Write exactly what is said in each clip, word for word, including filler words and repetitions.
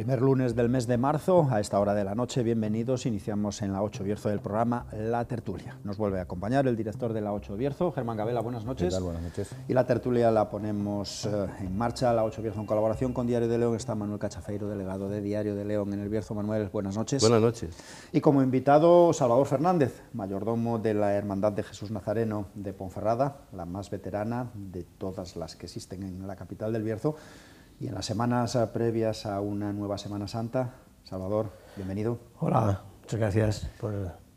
Primer lunes del mes de marzo, a esta hora de la noche, bienvenidos. Iniciamos en la ocho Bierzo del programa La Tertulia. Nos vuelve a acompañar el director de la ocho Bierzo, Germán Gabela, buenas noches. ¿Qué tal? Buenas noches. Y la tertulia la ponemos eh, en marcha, la ocho Bierzo en colaboración con Diario de León. Está Manuel Cachafeiro, delegado de Diario de León en el Bierzo. Manuel, buenas noches. Buenas noches. Y como invitado, Salvador Fernández, mayordomo de la Hermandad de Jesús Nazareno de Ponferrada, la más veterana de todas las que existen en la capital del Bierzo. Y en las semanas previas a una nueva Semana Santa, Salvador, bienvenido. Hola, muchas gracias por...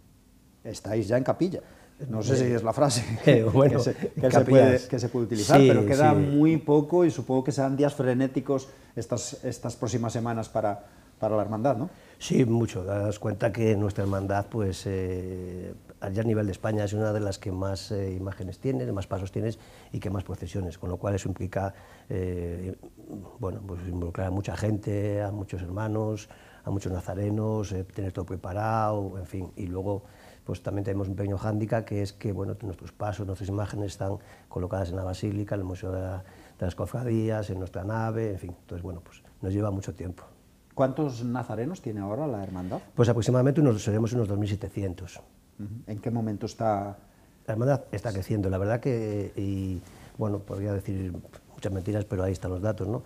Estáis ya en capilla. No sé eh, si es la frase eh, bueno, que, se, que, se puede, que se puede utilizar, sí, pero queda sí. muy poco y supongo que serán días frenéticos estas, estas próximas semanas para, para la hermandad, ¿no? Sí, mucho. Daos cuenta que nuestra hermandad, pues, eh, allá a nivel de España es una de las que más eh, imágenes tiene, más pasos tienes y que más procesiones, con lo cual eso implica, eh, bueno, pues involucrar a mucha gente, a muchos hermanos, a muchos nazarenos, eh, tener todo preparado, en fin, y luego pues también tenemos un pequeño hándicap, que es que bueno, nuestros pasos, nuestras imágenes están colocadas en la basílica, en el Museo de, la, de las Cofradías, en nuestra nave, en fin, entonces bueno, pues nos lleva mucho tiempo. ¿Cuántos nazarenos tiene ahora la hermandad? Pues aproximadamente unos, seremos unos dos mil setecientos. ¿En qué momento está? La hermandad está creciendo, la verdad que, y bueno, podría decir muchas mentiras, pero ahí están los datos, ¿no?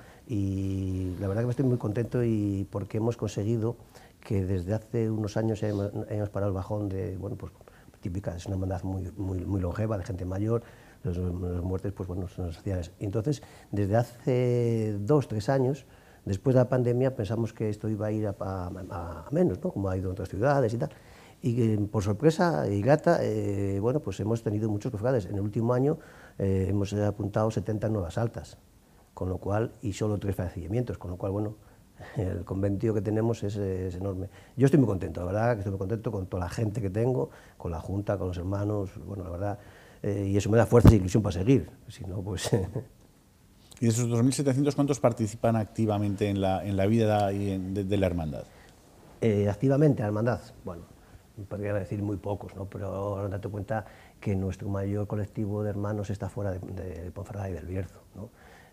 Y la verdad que me estoy muy contento y porque hemos conseguido que desde hace unos años hemos, hemos parado el bajón de, bueno, pues típica, es una hermandad muy, muy, muy longeva, de gente mayor, los, los muertes, pues bueno, son sociales. Y entonces, desde hace dos, tres años, después de la pandemia, pensamos que esto iba a ir a, a, a menos, ¿no? Como ha ido en otras ciudades y tal. Y que, por sorpresa y grata, eh, bueno, pues hemos tenido muchos cofrades. En el último año eh, hemos apuntado setenta nuevas altas, con lo cual, y solo tres fallecimientos, con lo cual, bueno, el convenio que tenemos es, es enorme. Yo estoy muy contento, la verdad, que estoy muy contento con toda la gente que tengo, con la Junta, con los hermanos, bueno, la verdad, eh, y eso me da fuerza y ilusión para seguir, si no, pues... ¿Y de esos dos mil setecientos cuántos participan activamente en la, en la vida y en, de, de la hermandad? Eh, activamente, la hermandad, bueno, podría decir muy pocos, ¿no? Pero ahora date cuenta que nuestro mayor colectivo de hermanos está fuera de, de Ponferrada y del Bierzo, ¿no?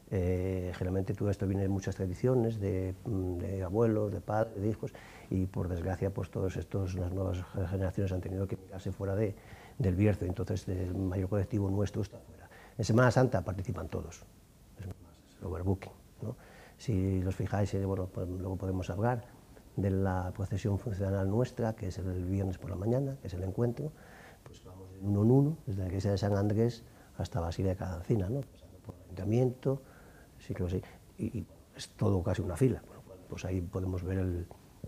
Eh, generalmente todo esto viene de muchas tradiciones, de, de abuelos, de padres, de hijos, y por desgracia pues todos estos, las nuevas generaciones han tenido que mirarse fuera de, del Bierzo, entonces el mayor colectivo nuestro está fuera. En Semana Santa participan todos, es el overbooking, ¿no? Si los fijáis, eh, bueno, pues luego podemos hablar de la procesión funcional nuestra, que es el viernes por la mañana, que es el encuentro, pues vamos de uno en uno, desde la iglesia de San Andrés hasta Basílica de cada Encina, ¿no? Pasando por el ayuntamiento, sí que lo sé, y, y es todo casi una fila, bueno, pues ahí podemos ver el,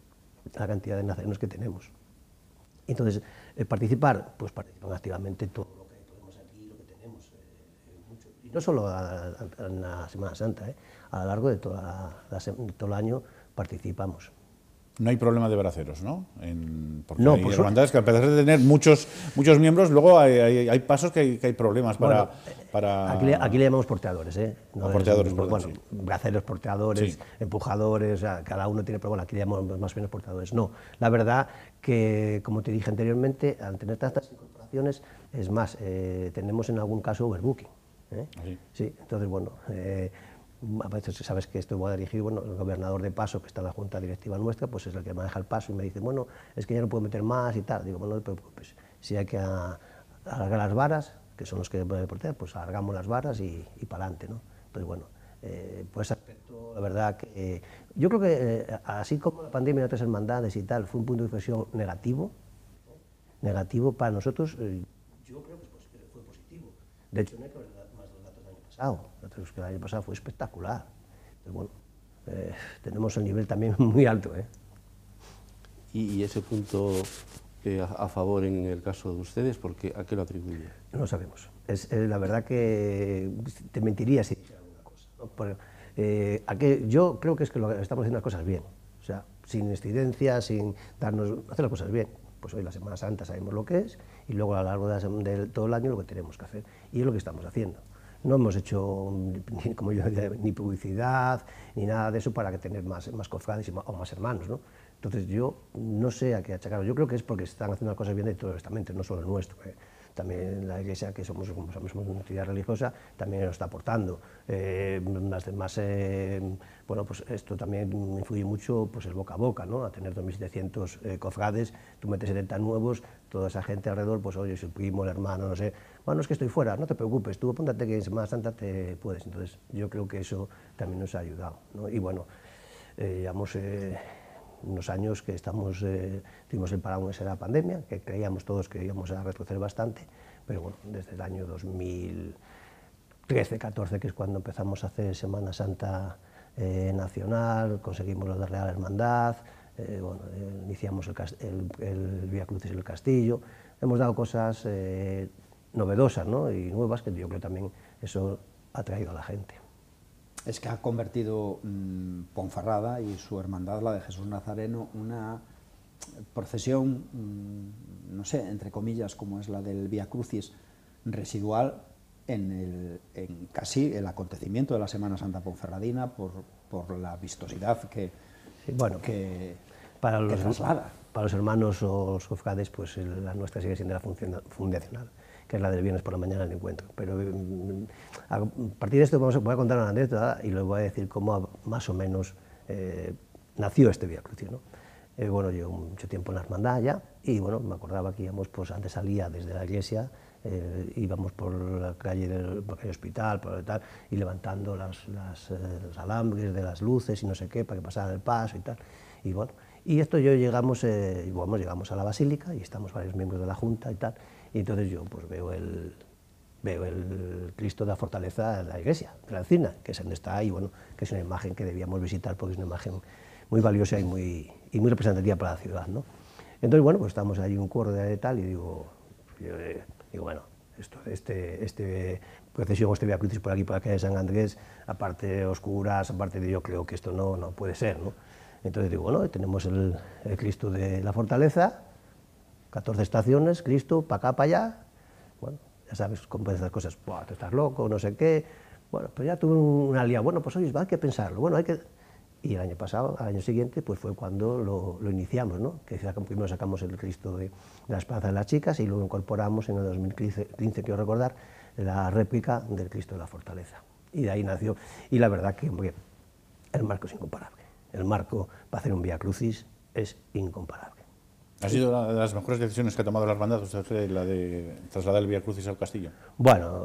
la cantidad de nazarenos que tenemos. Entonces, eh, participar, pues participan activamente todo lo que podemos aquí, lo que tenemos, eh, mucho. Y no solo a, a, en la Semana Santa, eh, a lo largo de, toda la, la, de todo el año participamos. No hay problema de braceros, ¿no? En, porque no, hay por hermandades que a pesar de tener muchos, muchos miembros, luego hay, hay, hay pasos que hay, que hay problemas para... Bueno, para... Aquí, le, aquí le llamamos porteadores, ¿eh? No porteadores, es, perdón, bueno, sí. braceros, porteadores, sí. Empujadores, o sea, cada uno tiene, pero bueno, aquí le llamamos más o menos porteadores. No, la verdad que, como te dije anteriormente, al tener tantas incorporaciones, es más, eh, tenemos en algún caso overbooking, ¿eh? ¿Sí? Sí, entonces, bueno... Eh, a veces sabes que esto va a dirigir, bueno, el gobernador de paso, que está en la junta directiva nuestra, pues es el que maneja el paso y me dice, bueno, es que ya no puedo meter más y tal. Digo, bueno, no te preocupes, si hay que a, alargar las varas, que son los que pueden portear, pues alargamos las varas y, y para adelante, ¿no? Entonces, bueno, eh, por ese aspecto, la verdad que eh, yo creo que eh, así como la pandemia y otras hermandades y tal, fue un punto de inflexión negativo, negativo para nosotros, eh, yo creo que fue positivo. De hecho, no hay que ver más los datos del año pasado. Que el año pasado fue espectacular. Pero bueno, eh, tenemos el nivel también muy alto, ¿eh? Y, y ese punto eh, a, a favor en el caso de ustedes, porque ¿a qué lo atribuye? No lo sabemos. Es, es la verdad que te mentiría si dijera alguna cosa, ¿no? Pero, eh, aquel, yo creo que es que lo, estamos haciendo las cosas bien, o sea, sin incidencia, sin darnos, hacer las cosas bien. Pues hoy la Semana Santa sabemos lo que es y luego a lo largo de, la, de todo el año lo que tenemos que hacer y es lo que estamos haciendo. No hemos hecho, ni, como yo decía, ni publicidad, ni nada de eso para que tener más, más cofrades y más, o más hermanos, ¿no? Entonces yo no sé a qué achacarlo. Yo creo que es porque están haciendo las cosas bien de todo el estamento, no solo el nuestro, ¿eh? también la Iglesia, que somos, como somos una entidad religiosa, también nos está aportando. Eh, más, más eh, bueno, pues esto también influye mucho, pues el boca a boca, ¿no? A tener dos mil setecientos eh, cofrades, tú metes setenta nuevos, toda esa gente alrededor, pues oye, es el primo, el hermano, no sé, bueno, es que estoy fuera, no te preocupes, tú apúntate que en Semana Santa te puedes. Entonces yo creo que eso también nos ha ayudado, ¿no? Y bueno, eh, llevamos eh, unos años que estamos, eh, tuvimos el parón ese de la pandemia, que creíamos todos que íbamos a retroceder bastante, pero bueno, desde el año dos mil trece catorce, que es cuando empezamos a hacer Semana Santa eh, nacional, conseguimos lo de Real Hermandad, eh, bueno, eh, iniciamos el, el, el Vía Crucis en el Castillo, hemos dado cosas eh, novedosas, ¿no? Y nuevas, que yo creo también eso ha traído a la gente. Es que ha convertido mmm, Ponferrada y su hermandad, la de Jesús Nazareno, una procesión, mmm, no sé, entre comillas, como es la del Vía Crucis, residual en, el, en casi el acontecimiento de la Semana Santa Ponferradina por, por la vistosidad que, sí, bueno, que, para que los, traslada. Para los hermanos o los cofrades, pues la nuestra sigue siendo la fundacional, que es la del viernes por la mañana del encuentro. Pero a partir de esto vamos a, voy a contar una anécdota y les voy a decir cómo más o menos eh, nació este Vía Crucis, ¿no? Eh, bueno, llevo mucho tiempo en la hermandad ya y bueno, me acordaba que íbamos, pues antes salía desde la iglesia, eh, íbamos por la calle del por el hospital, por el tal, y levantando las, las, eh, los alambres de las luces y no sé qué, para que pasaran el paso y tal. Y bueno, y esto yo llegamos, eh, bueno, llegamos a la basílica y estamos varios miembros de la Junta y tal, y entonces yo pues veo el, veo el Cristo de la Fortaleza en la iglesia, de la Encina, que es donde está ahí, bueno, que es una imagen que debíamos visitar porque es una imagen muy valiosa y muy, y muy representativa para la ciudad, ¿no? Entonces, bueno, pues estamos ahí un coro de tal y digo, yo, eh, digo bueno, esto, este, este procesión, este Vía Crucis por aquí, por la calle de San Andrés, aparte de oscuras, aparte de yo creo que esto no, no puede ser, ¿no? Entonces digo, bueno, tenemos el, el Cristo de la Fortaleza, catorce estaciones, Cristo, para acá, para allá, bueno, ya sabes cómo pueden esas cosas, buah, tú estás loco, no sé qué, bueno, pues ya tuve una lía, bueno, pues oye, hay que pensarlo, bueno, hay que... Y el año pasado, al año siguiente, pues fue cuando lo, lo iniciamos, ¿no? Que primero sacamos el Cristo de, de la Esperanza de las Chicas y luego incorporamos en el dos mil quince, quiero recordar, la réplica del Cristo de la Fortaleza. Y de ahí nació, y la verdad que, hombre, el marco es incomparable. El marco para hacer un Vía Crucis es incomparable. ¿Ha sido una de las mejores decisiones que ha tomado la hermandad, usted, la de trasladar el Vía Crucis al castillo? Bueno,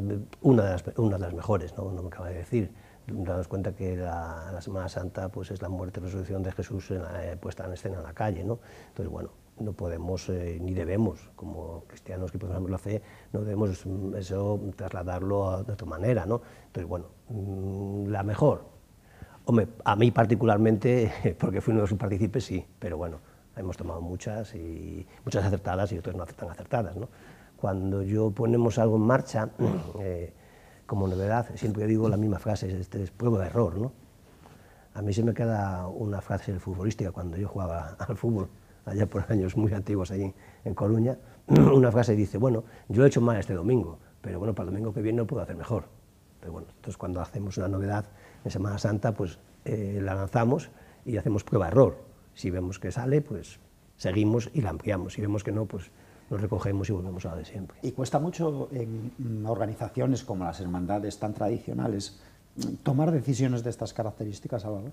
una de las, una de las mejores, ¿no? No me acaba de decir. Damos cuenta que la, la Semana Santa pues, es la muerte y resurrección de Jesús en la, eh, puesta en escena en la calle, ¿no? Entonces, bueno, no podemos, eh, ni debemos, como cristianos que profesamos la fe, no debemos eso trasladarlo a, de otra manera, ¿no? Entonces, bueno, mmm, la mejor, hombre, a mí particularmente, porque fui uno de sus partícipes, sí, pero bueno, hemos tomado muchas, y muchas acertadas y otras no tan acertadas, ¿no? Cuando yo ponemos algo en marcha, eh, como novedad, siempre digo la misma frase, este es prueba de error, ¿no? A mí se me queda una frase futbolística cuando yo jugaba al fútbol, allá por años muy antiguos allí en Coruña, una frase dice, bueno, yo he hecho mal este domingo, pero bueno, para el domingo que viene lo puedo hacer mejor. Pero bueno, entonces cuando hacemos una novedad en Semana Santa, pues eh, la lanzamos y hacemos prueba de error. Si vemos que sale, pues seguimos y la ampliamos, si vemos que no, pues nos recogemos y volvemos a la de siempre. Y cuesta mucho en organizaciones como las hermandades tan tradicionales tomar decisiones de estas características, Salvador.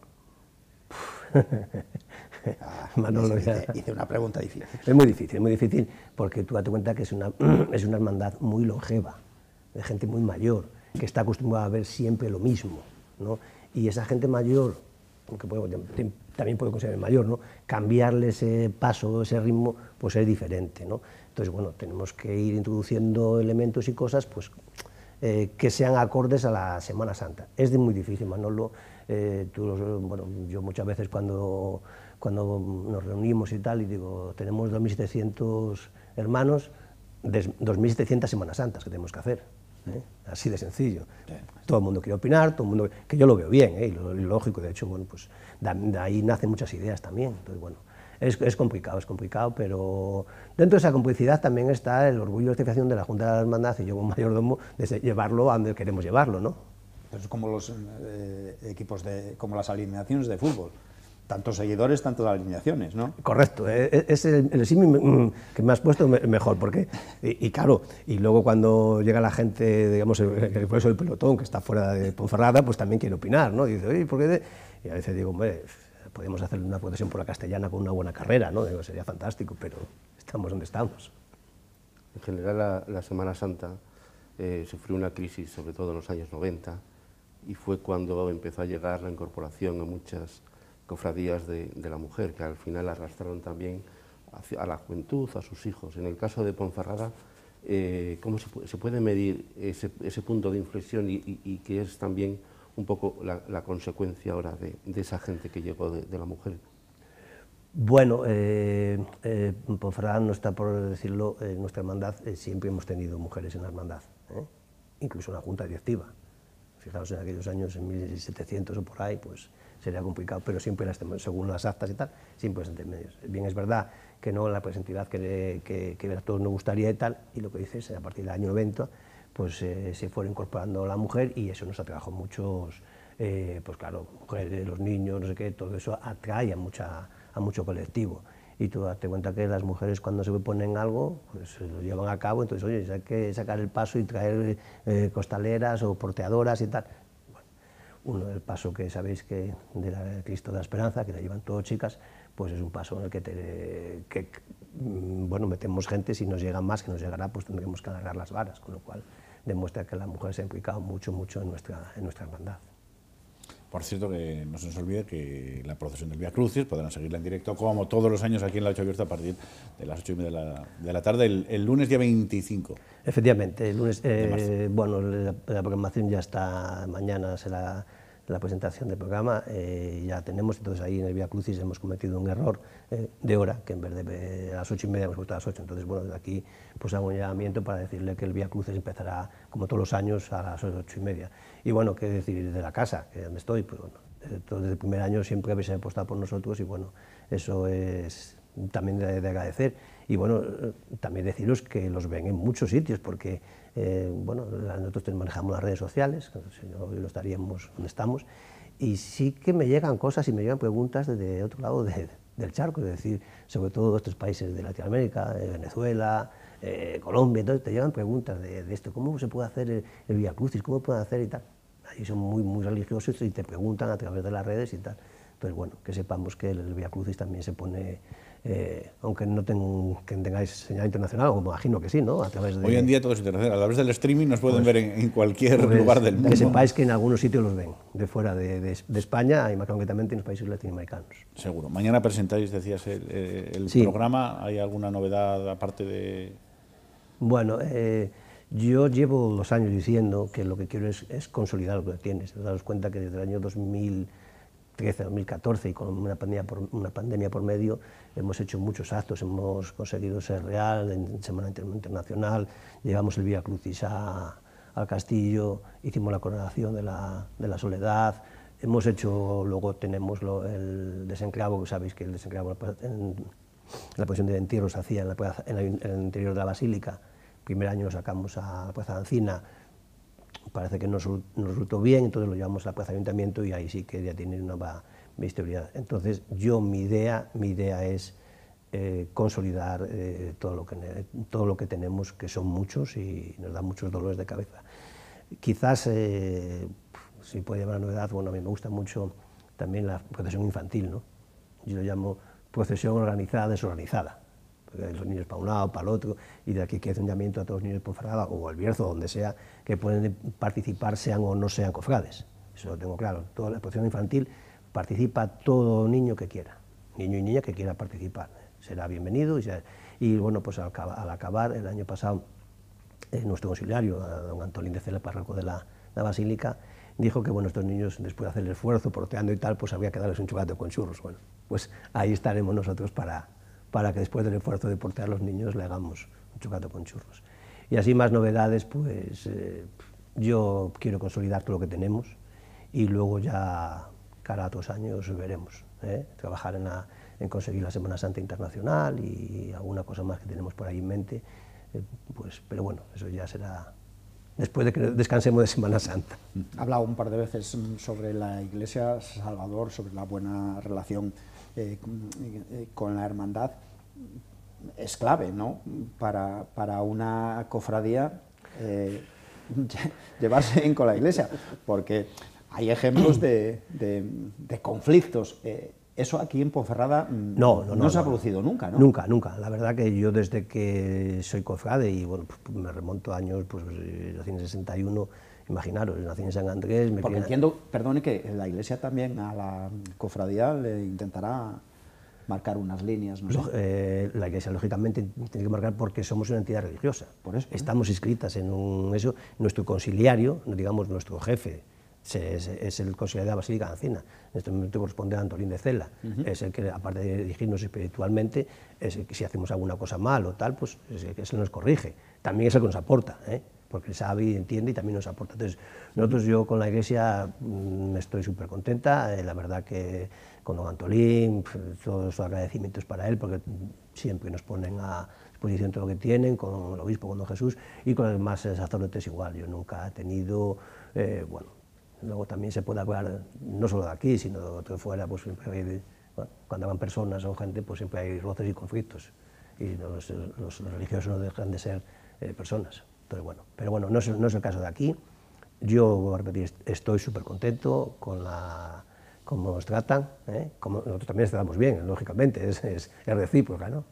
ah, Manolo, hice, hice una pregunta difícil. Es muy difícil, es muy difícil, porque tú date cuenta que es una, es una hermandad muy longeva, de gente muy mayor, que está acostumbrada a ver siempre lo mismo, ¿no? Y esa gente mayor, aunque puedo, también puedo considerar mayor, ¿no? Cambiarle ese paso, ese ritmo, pues es diferente, ¿no? Entonces, bueno, tenemos que ir introduciendo elementos y cosas, pues, eh, que sean acordes a la Semana Santa. Es de muy difícil, Manolo. Eh, tú, bueno, yo muchas veces cuando, cuando nos reunimos y tal, y digo, tenemos dos mil setecientos hermanos, dos mil setecientas Semanas Santas que tenemos que hacer. ¿eh? Así de sencillo. Sí. Todo el mundo quiere opinar, todo el mundo, que yo lo veo bien, ¿eh? y lo, lo lógico, de hecho, bueno, pues de, de ahí nacen muchas ideas también. Entonces, bueno, es, es complicado, es complicado, pero dentro de esa complicidad también está el orgullo de certificación de la Junta de la Hermandad y yo como mayordomo de llevarlo a donde queremos llevarlo, ¿no? Es como los eh, equipos de, como las alineaciones de fútbol. tantos seguidores, tantas alineaciones, ¿no? Correcto, eh, es el, el símil que me has puesto mejor, porque, y, y claro, y luego cuando llega la gente, digamos, el, el profesor del pelotón, que está fuera de Ponferrada, pues también quiere opinar, ¿no? Y dice, oye, ¿por qué? De? Y a veces digo, hombre, podríamos hacer una procesión por la Castellana con una buena carrera, ¿no? Digo, sería fantástico, pero estamos donde estamos. En general, la, la Semana Santa eh, sufrió una crisis, sobre todo en los años noventa, y fue cuando empezó a llegar la incorporación a muchas cofradías de, de la mujer, que al final arrastraron también hacia, a la juventud, a sus hijos. En el caso de Ponferrada, eh, ¿cómo se, se puede medir ese, ese punto de inflexión y, y, y que es también un poco la, la consecuencia ahora de, de esa gente que llegó de, de la mujer? Bueno, eh, eh, Ponferrada no está por decirlo, en nuestra hermandad eh, siempre hemos tenido mujeres en la hermandad, ¿eh? Incluso en la junta directiva. Fijaos, en aquellos años, en mil setecientos o por ahí, pues sería complicado, pero siempre, las, según las actas y tal, siempre es entre medios. Bien, es verdad que no la representatividad que, que, que a todos nos gustaría y tal, y lo que dices, a partir del año noventa, pues eh, se fueron incorporando la mujer y eso nos atrajo muchos, eh, pues claro, mujeres, los niños, no sé qué, todo eso atrae a, mucha, a mucho colectivo. Y tú date cuenta que las mujeres cuando se ponen algo, pues lo llevan a cabo, entonces, oye, hay que sacar el paso y traer eh, costaleras o porteadoras y tal. Bueno, uno del paso que sabéis que de la Cristo de la Esperanza, que la llevan todas chicas, pues es un paso en el que, te, que bueno, metemos gente, si nos llega más, que nos llegará, pues tendremos que alargar las varas, con lo cual demuestra que la mujer se ha implicado mucho, mucho en nuestra, en nuestra hermandad. Por cierto, que no se nos olvide que la procesión del Vía Crucis podrán seguirla en directo, como todos los años aquí en la ocho abierta, a partir de las ocho y media de la, de la tarde, el, el lunes día veinticinco. Efectivamente, el lunes, eh, bueno, la, la programación ya está, mañana será la presentación del programa, eh, ya tenemos, entonces ahí en el Vía Crucis hemos cometido un error eh, de hora, que en vez de a las ocho y media hemos puesto a las ocho, entonces bueno, desde aquí pues hago un llamamiento para decirle que el Vía Crucis empezará, como todos los años, a las ocho y media. Y bueno, qué decir de la casa, que es donde estoy, pues bueno, desde, desde el primer año siempre habéis apostado por nosotros y bueno, eso es también de, de agradecer. Y bueno, también deciros que los ven en muchos sitios, porque eh, bueno, nosotros manejamos las redes sociales, si no hoy no estaríamos donde estamos, y sí que me llegan cosas y me llegan preguntas desde otro lado de, del charco, es decir, sobre todo de estos países de Latinoamérica, de Venezuela, eh, Colombia, entonces te llegan preguntas de, de esto, ¿cómo se puede hacer el, el Vía Crucis? ¿Cómo pueden hacer y tal? Ahí son muy, muy religiosos y te preguntan a través de las redes y tal. Entonces, bueno, que sepamos que el Vía Crucis también se pone, eh, aunque no ten, que tengáis señal internacional, o me imagino que sí, ¿no? A través de, Hoy en día todo es internacional, a través del streaming nos pueden pues, ver en, en cualquier pues, lugar del mundo. Que sepáis que en algunos sitios los ven, de fuera de, de, de España, y más concretamente en los países latinoamericanos. Seguro. Mañana presentáis, decías, el, el sí. programa. ¿Hay alguna novedad aparte de...? Bueno, eh, yo llevo dos años diciendo que lo que quiero es, es consolidar lo que tienes. Daros cuenta que desde el año dos mil trece, dos mil catorce, y con una pandemia, por, una pandemia por medio, hemos hecho muchos actos, hemos conseguido ser real en Semana Internacional, llevamos el Vía Crucis a, al Castillo, hicimos la coronación de la, de la Soledad, hemos hecho, luego tenemos lo, el desenclavo, que sabéis que el desenclavo en la procesión de entierro se hacía en, la plaza, en, el, en el interior de la Basílica. El primer año lo sacamos a la Plaza de Encina, parece que nos, nos resultó bien, entonces lo llevamos a la Plaza de Ayuntamiento y ahí sí que ya tiene una visibilidad. Entonces yo, mi idea, mi idea es eh, consolidar eh, todo, lo que, todo lo que tenemos, que son muchos y nos da muchos dolores de cabeza. Quizás, eh, si puede llamar novedad, bueno, a mí me gusta mucho también la procesión infantil, ¿no? Yo lo llamo procesión organizada, desorganizada. Los niños para un lado, para el otro, y de aquí que hace un llamamiento a todos los niños de Ponferrada o al Bierzo, donde sea, que pueden participar, sean o no sean cofrades. Eso lo tengo claro. Toda la procesión infantil participa todo niño que quiera, niño y niña que quiera participar. Será bienvenido. Y, será, y bueno, pues al, al acabar, el año pasado, eh, nuestro conciliario, don Antolín de Cela, párroco de la, la Basílica, dijo que bueno, estos niños, después de hacer el esfuerzo, porteando y tal, pues había que darles un chocolate con churros. Bueno, pues ahí estaremos nosotros para... para que después del esfuerzo de portear a los niños le hagamos un chocolate con churros. Y así más novedades, pues eh, yo quiero consolidar todo lo que tenemos y luego ya, cara a otros años, veremos. ¿eh? Trabajar en, la, en conseguir la Semana Santa Internacional y alguna cosa más que tenemos por ahí en mente, eh, pues, pero bueno, eso ya será después de que descansemos de Semana Santa. Ha hablado un par de veces sobre la Iglesia Salvador, sobre la buena relación eh, con la hermandad. Es clave, ¿no?, para, para una cofradía eh, llevarse bien con la Iglesia, porque hay ejemplos de, de, de conflictos. Eh, eso aquí en Ponferrada no, no, no, no se no, ha producido nunca, ¿no? Nunca, nunca. La verdad que yo desde que soy cofrade, y bueno, pues me remonto a años, pues nací en sesenta y uno, imaginaros, nací en San Andrés... Me Porque crié... entiendo, perdone, que la Iglesia también a la cofradía le intentará marcar unas líneas, no sé. Eh, la Iglesia, lógicamente, tiene que marcar porque somos una entidad religiosa. Por eso, ¿eh? Estamos inscritas en un, eso. Nuestro conciliario, digamos, nuestro jefe, se, es, es el conciliario de la Basílica de Ancina. En este momento corresponde a Antolín de Cela. Uh-huh. Es el que, aparte de dirigirnos espiritualmente, es el que si hacemos alguna cosa mal o tal, pues es el que se nos corrige. También es el que nos aporta, ¿eh? Porque sabe y entiende y también nos aporta. Entonces, nosotros, yo con la Iglesia mmm, estoy súper contenta, eh, la verdad que con don Antolín, todos los agradecimientos para él, porque siempre nos ponen a disposición todo lo que tienen, con el obispo, con don Jesús, y con los demás sacerdotes igual. Yo nunca he tenido, eh, bueno, luego también se puede hablar, no solo de aquí, sino de fuera, pues siempre hay, bueno, cuando van personas o gente, pues siempre hay roces y conflictos, y los, los religiosos no dejan de ser eh, personas. Entonces, bueno, pero bueno, no es, no es el caso de aquí. Yo, voy a repetir, estoy súper contento con la, cómo nos tratan, ¿eh? Como nosotros también tratamos bien, lógicamente, es, es, es recíproca, ¿no?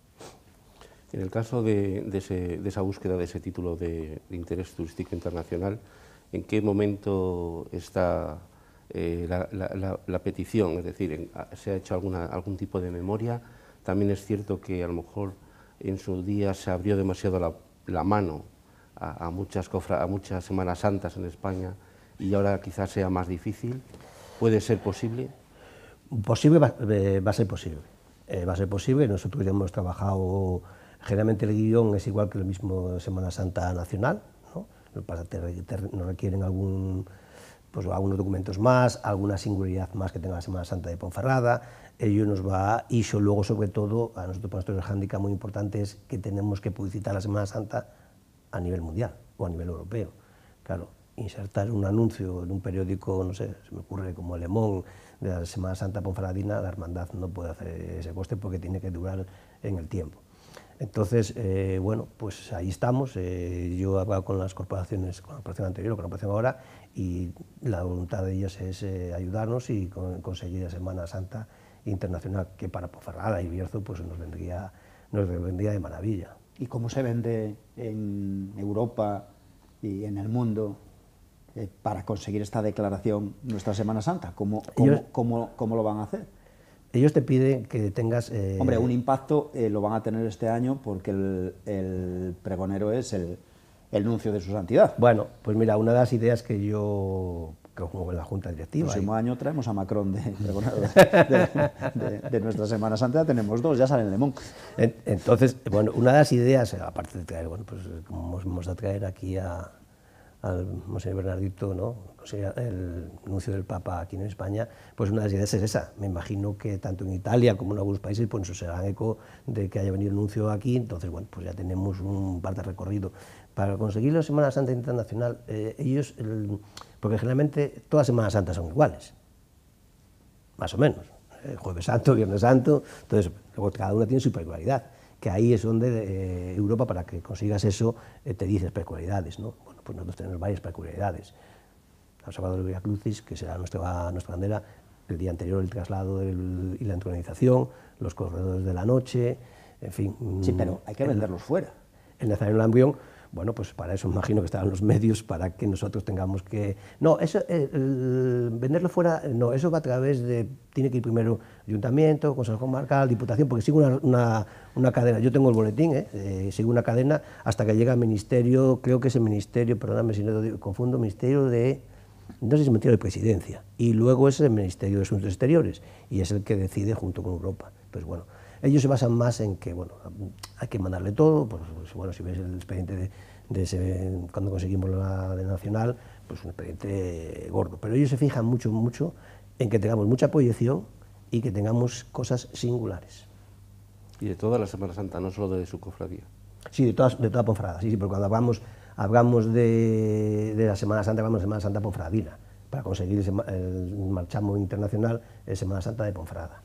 En el caso de, de, ese, de esa búsqueda de ese título de, de interés turístico internacional, ¿en qué momento está eh, la, la, la, la petición? Es decir, en, ¿se ha hecho alguna, algún tipo de memoria? También es cierto que a lo mejor en su día se abrió demasiado la, la mano a, a, muchas cofra, a muchas Semanas Santas en España y ahora quizás sea más difícil. ¿Puede ser posible? Posible va, eh, va a ser posible. Eh, va a ser posible. Nosotros ya hemos trabajado, generalmente el guión es igual que el mismo Semana Santa Nacional, ¿no? Para te, te, nos requieren algún, pues, algunos documentos más, alguna singularidad más que tenga la Semana Santa de Ponferrada. Ello nos va, y eso luego, sobre todo, a nosotros, para nosotros el hándicap muy importante es que tenemos que publicitar la Semana Santa a nivel mundial o a nivel europeo. Claro, insertar un anuncio en un periódico, no sé, se me ocurre como Le Monde, de la Semana Santa Ponferradina, la hermandad no puede hacer ese coste porque tiene que durar en el tiempo. Entonces, eh, bueno, pues ahí estamos. Eh, yo he hablado con las corporaciones, con la corporación anterior, con la corporación ahora, y la voluntad de ellas es eh, ayudarnos y con, conseguir la Semana Santa Internacional, que para Ponferrada y Bierzo pues nos vendría, nos vendría de maravilla. ¿Y cómo se vende en Europa y en el mundo eh, para conseguir esta declaración nuestra Semana Santa? ¿Cómo, cómo, ellos, cómo, cómo lo van a hacer? Ellos te piden que tengas... Eh... Hombre, un impacto eh, lo van a tener este año porque el, el pregonero es el, el nuncio de su santidad. Bueno, pues mira, una de las ideas que yo... que juego en la Junta Directiva. El próximo y... año traemos a Macron de, de, de, de, de nuestra Semana Santa, tenemos dos, ya salen Le Monde. Entonces, bueno, una de las ideas, aparte de traer, bueno, pues como vamos a traer aquí a, al Monseñor Bernardito, ¿no? O sea, el nuncio del Papa aquí en España, pues una de las ideas es esa. Me imagino que tanto en Italia como en algunos países, pues se harán eco de que haya venido el nuncio aquí, entonces, bueno, pues ya tenemos un par de recorrido. Para conseguir la Semana Santa Internacional, eh, ellos... El, porque generalmente todas las Semanas Santas son iguales, más o menos, eh, Jueves Santo, Viernes Santo, entonces luego cada una tiene su peculiaridad, que ahí es donde eh, Europa, para que consigas eso, eh, te dices peculiaridades, ¿no? Bueno, pues nosotros tenemos varias peculiaridades. El sábado del Via Crucis, que será nuestra, nuestra bandera, el día anterior el traslado del, y la entronización, los corredores de la noche, en fin... Sí, pero hay que el, venderlos fuera. El Nazareno Lambrión, bueno, pues para eso imagino que estarán los medios para que nosotros tengamos que... No, eso, el, el venderlo fuera, no, eso va a través de... Tiene que ir primero Ayuntamiento, Consejo Comarcal, Diputación, porque sigue una, una, una cadena. Yo tengo el boletín, ¿eh? Eh, sigue una cadena hasta que llega al Ministerio, creo que es el Ministerio, perdóname si no lo confundo, Ministerio de... No sé si es el Ministerio de Presidencia, y luego es el Ministerio de Asuntos Exteriores, y es el que decide junto con Europa. Entonces, bueno, ellos se basan más en que, bueno, hay que mandarle todo, pues, pues bueno, si ves el expediente de, de ese, cuando conseguimos la de Nacional, pues un expediente gordo, pero ellos se fijan mucho, mucho en que tengamos mucha proyección y que tengamos cosas singulares. Y de toda la Semana Santa, no solo de su cofradía. Sí, de, todas, de toda Ponferrada, sí, sí, porque cuando vamos hablamos de, de la Semana Santa, hablamos de Semana Santa Ponferradina, para conseguir ese, el marchamo internacional es Semana Santa de Ponferrada.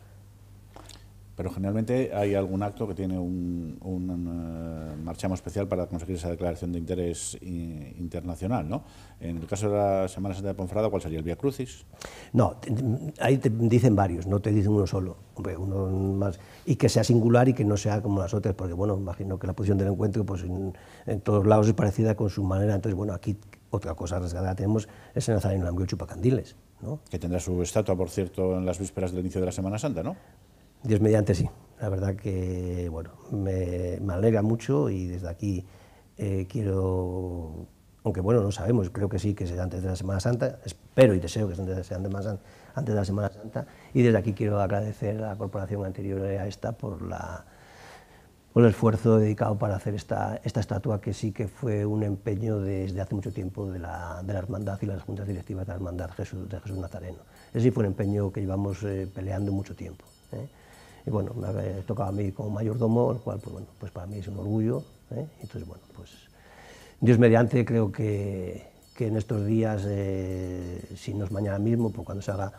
Pero generalmente hay algún acto que tiene un, un uh, marchamo especial para conseguir esa declaración de interés i, internacional, ¿no? En el caso de la Semana Santa de Ponferrada, ¿cuál sería el Vía Crucis? No, te, ahí te dicen varios, no te dicen uno solo, hombre, uno más, y que sea singular y que no sea como las otras, porque bueno, imagino que la posición del encuentro pues en, en todos lados es parecida con su manera, entonces bueno, aquí otra cosa rasgada tenemos es el Nazareno Lambrión Chupacandiles, ¿no? Que tendrá su estatua, por cierto, en las vísperas del inicio de la Semana Santa, ¿no? Dios mediante sí, la verdad que bueno, me, me alegra mucho y desde aquí eh, quiero, aunque bueno, no sabemos, creo que sí, que sea antes de la Semana Santa, espero y deseo que sea antes, antes de la Semana Santa, y desde aquí quiero agradecer a la corporación anterior a esta por, la, por el esfuerzo dedicado para hacer esta, esta estatua, que sí que fue un empeño desde hace mucho tiempo de la, de la Hermandad y las juntas directivas de la Hermandad Jesús, de Jesús Nazareno. Ese sí fue un empeño que llevamos eh, peleando mucho tiempo, ¿eh? Y bueno, me ha tocado a mí como mayordomo, el cual, pues bueno, pues para mí es un orgullo, ¿eh? Entonces, bueno, pues Dios mediante, creo que, que en estos días, eh, si no es mañana mismo, pues cuando se haga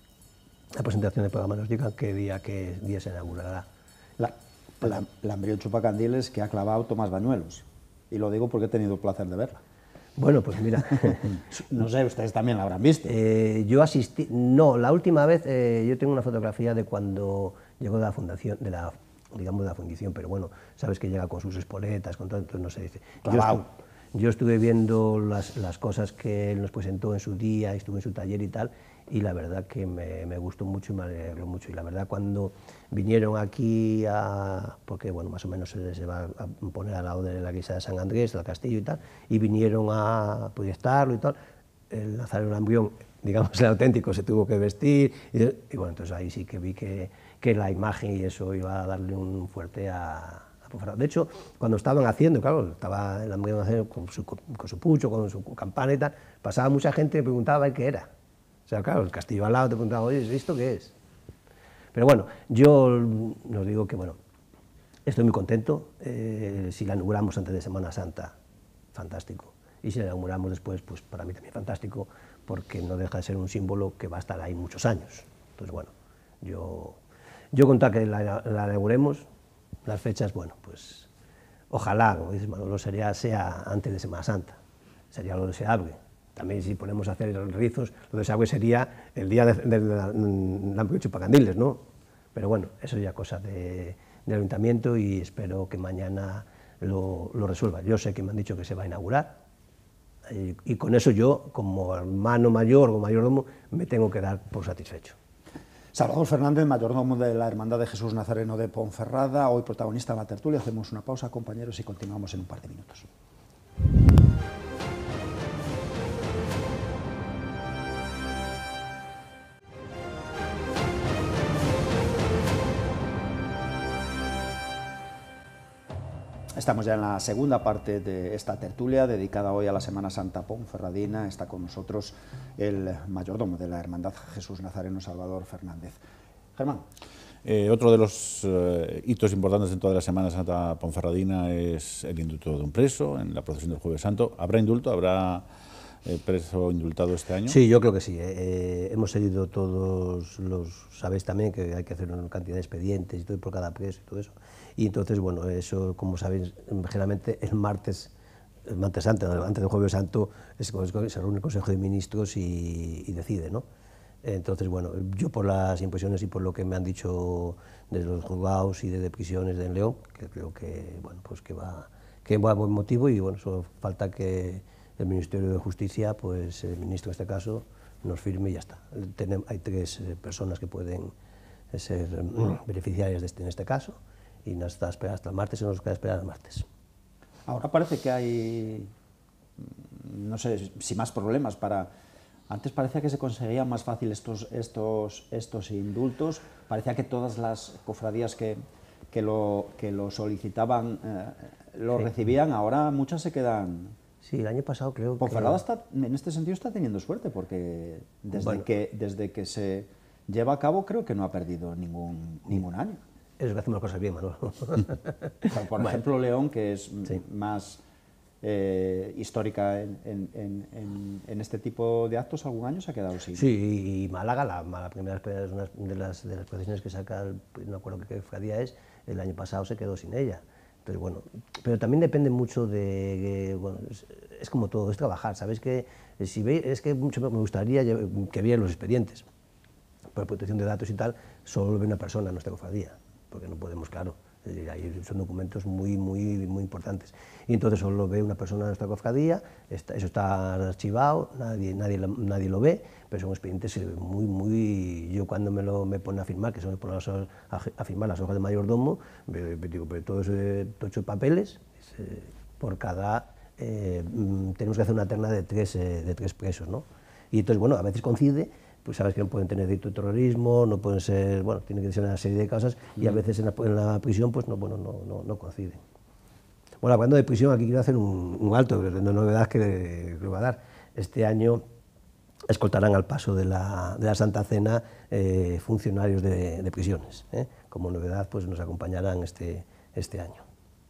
la presentación del programa nos digan qué día, qué día se inaugurará. La, la, Lambrión Chupacandiles que ha clavado Tomás Bañuelos, y lo digo porque he tenido el placer de verla. Bueno, pues mira, no sé, ustedes también la habrán visto. Eh, yo asistí, no, la última vez, eh, yo tengo una fotografía de cuando llegó de la fundación, de la, digamos de la fundición, pero bueno, sabes que llega con sus espoletas, con todo, entonces no se dice. Yo estuve, yo estuve viendo las, las cosas que él nos presentó en su día, estuve en su taller y tal, y la verdad que me, me gustó mucho y me alegró mucho. Y la verdad cuando vinieron aquí, a, porque bueno, más o menos se, se va a poner al lado de la iglesia de San Andrés, del castillo y tal, y vinieron a proyectarlo y tal, el Nazareno Lambrión, digamos el auténtico, se tuvo que vestir, y, y bueno, entonces ahí sí que vi que, que la imagen y eso iba a darle un fuerte a... De hecho, cuando estaban haciendo, claro, estaba el Lambrión con su, con su pucho, con su campana y tal, pasaba mucha gente y preguntaba qué era. O sea, claro, el castillo al lado te preguntaba, oye, ¿esto qué es? Pero bueno, yo nos digo que, bueno, estoy muy contento. Eh, si la inauguramos antes de Semana Santa, fantástico. Y si la inauguramos después, pues para mí también fantástico, porque no deja de ser un símbolo que va a estar ahí muchos años. Entonces, bueno, yo, yo contar que la, la inauguremos, las fechas, bueno, pues ojalá, como dices Manolo, sería, sea antes de Semana Santa, sería lo deseable. También si ponemos a hacer los rizos, lo deseable sería el día del de, de, de, Lambrión Chupacandiles, ¿no? Pero bueno, eso ya cosa de, del ayuntamiento y espero que mañana lo, lo resuelva. Yo sé que me han dicho que se va a inaugurar y, y con eso yo, como hermano mayor o mayordomo, me tengo que dar por satisfecho. Salvador Fernández, mayordomo de la Hermandad de Jesús Nazareno de Ponferrada, hoy protagonista de la tertulia. Hacemos una pausa, compañeros, y continuamos en un par de minutos. Estamos ya en la segunda parte de esta tertulia, dedicada hoy a la Semana Santa Ponferradina. Está con nosotros el mayordomo de la Hermandad Jesús Nazareno, Salvador Fernández. Germán. Eh, otro de los eh, hitos importantes en toda la Semana Santa Ponferradina es el indulto de un preso en la procesión del Jueves Santo. ¿Habrá indulto? ¿Habrá eh, preso indultado este año? Sí, yo creo que sí. Eh, hemos seguido todos los... Sabéis también que hay que hacer una cantidad de expedientes y todo por cada preso y todo eso. Y entonces, bueno, eso, como sabéis, generalmente el martes, el martes santo, antes del Jueves Santo, es, se reúne el Consejo de Ministros y, y decide, ¿no? Entonces, bueno, yo por las impresiones y por lo que me han dicho de los juzgados y de prisiones de León, que creo que, bueno, pues que va, que va a buen motivo y, bueno, solo falta que el Ministerio de Justicia, pues el ministro en este caso, nos firme y ya está. Tenemos, hay tres personas que pueden ser beneficiarias de este, en este caso, y nos está esperando hasta el martes y nos queda esperar el martes. Ahora parece que hay, no sé si más problemas para... Antes parecía que se conseguían más fácil estos, estos, estos indultos, parecía que todas las cofradías que, que, lo, que lo solicitaban eh, lo sí. recibían, ahora muchas se quedan... Sí, el año pasado creo Ponferrada que... está, en este sentido está teniendo suerte, porque desde, bueno, que, desde que se lleva a cabo creo que no ha perdido ningún, ningún año. Es que hacemos las cosas bien, Manolo. O sea, por bueno. ejemplo, León, que es sí. más, eh, histórica en, en, en, en este tipo de actos, algún año se ha quedado sin. Sí, y Málaga, la, la primera de las, de las procesiones que saca, el, no me acuerdo qué cofradía es, el año pasado se quedó sin ella. Entonces, bueno, pero también depende mucho de, bueno, es, es como todo, es trabajar, ¿sabes? Que si veis, es que mucho me gustaría que vieran los expedientes, por protección de datos y tal, solo lo ve una persona en nuestra cofradía, porque no podemos, claro, ahí son documentos muy, muy, muy importantes. Y entonces solo lo ve una persona en nuestra cofradía, está, eso está archivado, nadie, nadie, nadie lo ve, pero son expedientes muy, muy... Yo cuando me lo me ponen a firmar, que se me ponen a, a firmar las hojas de mayordomo, me, me digo, pero todo ese tocho de papeles, ese, por cada... Eh, tenemos que hacer una terna de tres, eh, de tres presos, ¿no? Y entonces, bueno, a veces coincide, pues sabes que no pueden tener delito de terrorismo, no pueden ser, bueno, tienen que ser una serie de causas, mm. y a veces en la, en la prisión, pues no, bueno, no, no, no coinciden. Bueno, hablando de prisión, aquí quiero hacer un, un alto, de una novedad que, que va a dar. Este año escoltarán al paso de la, de la Santa Cena eh, funcionarios de, de prisiones. ¿eh? Como novedad, pues nos acompañarán este, este año.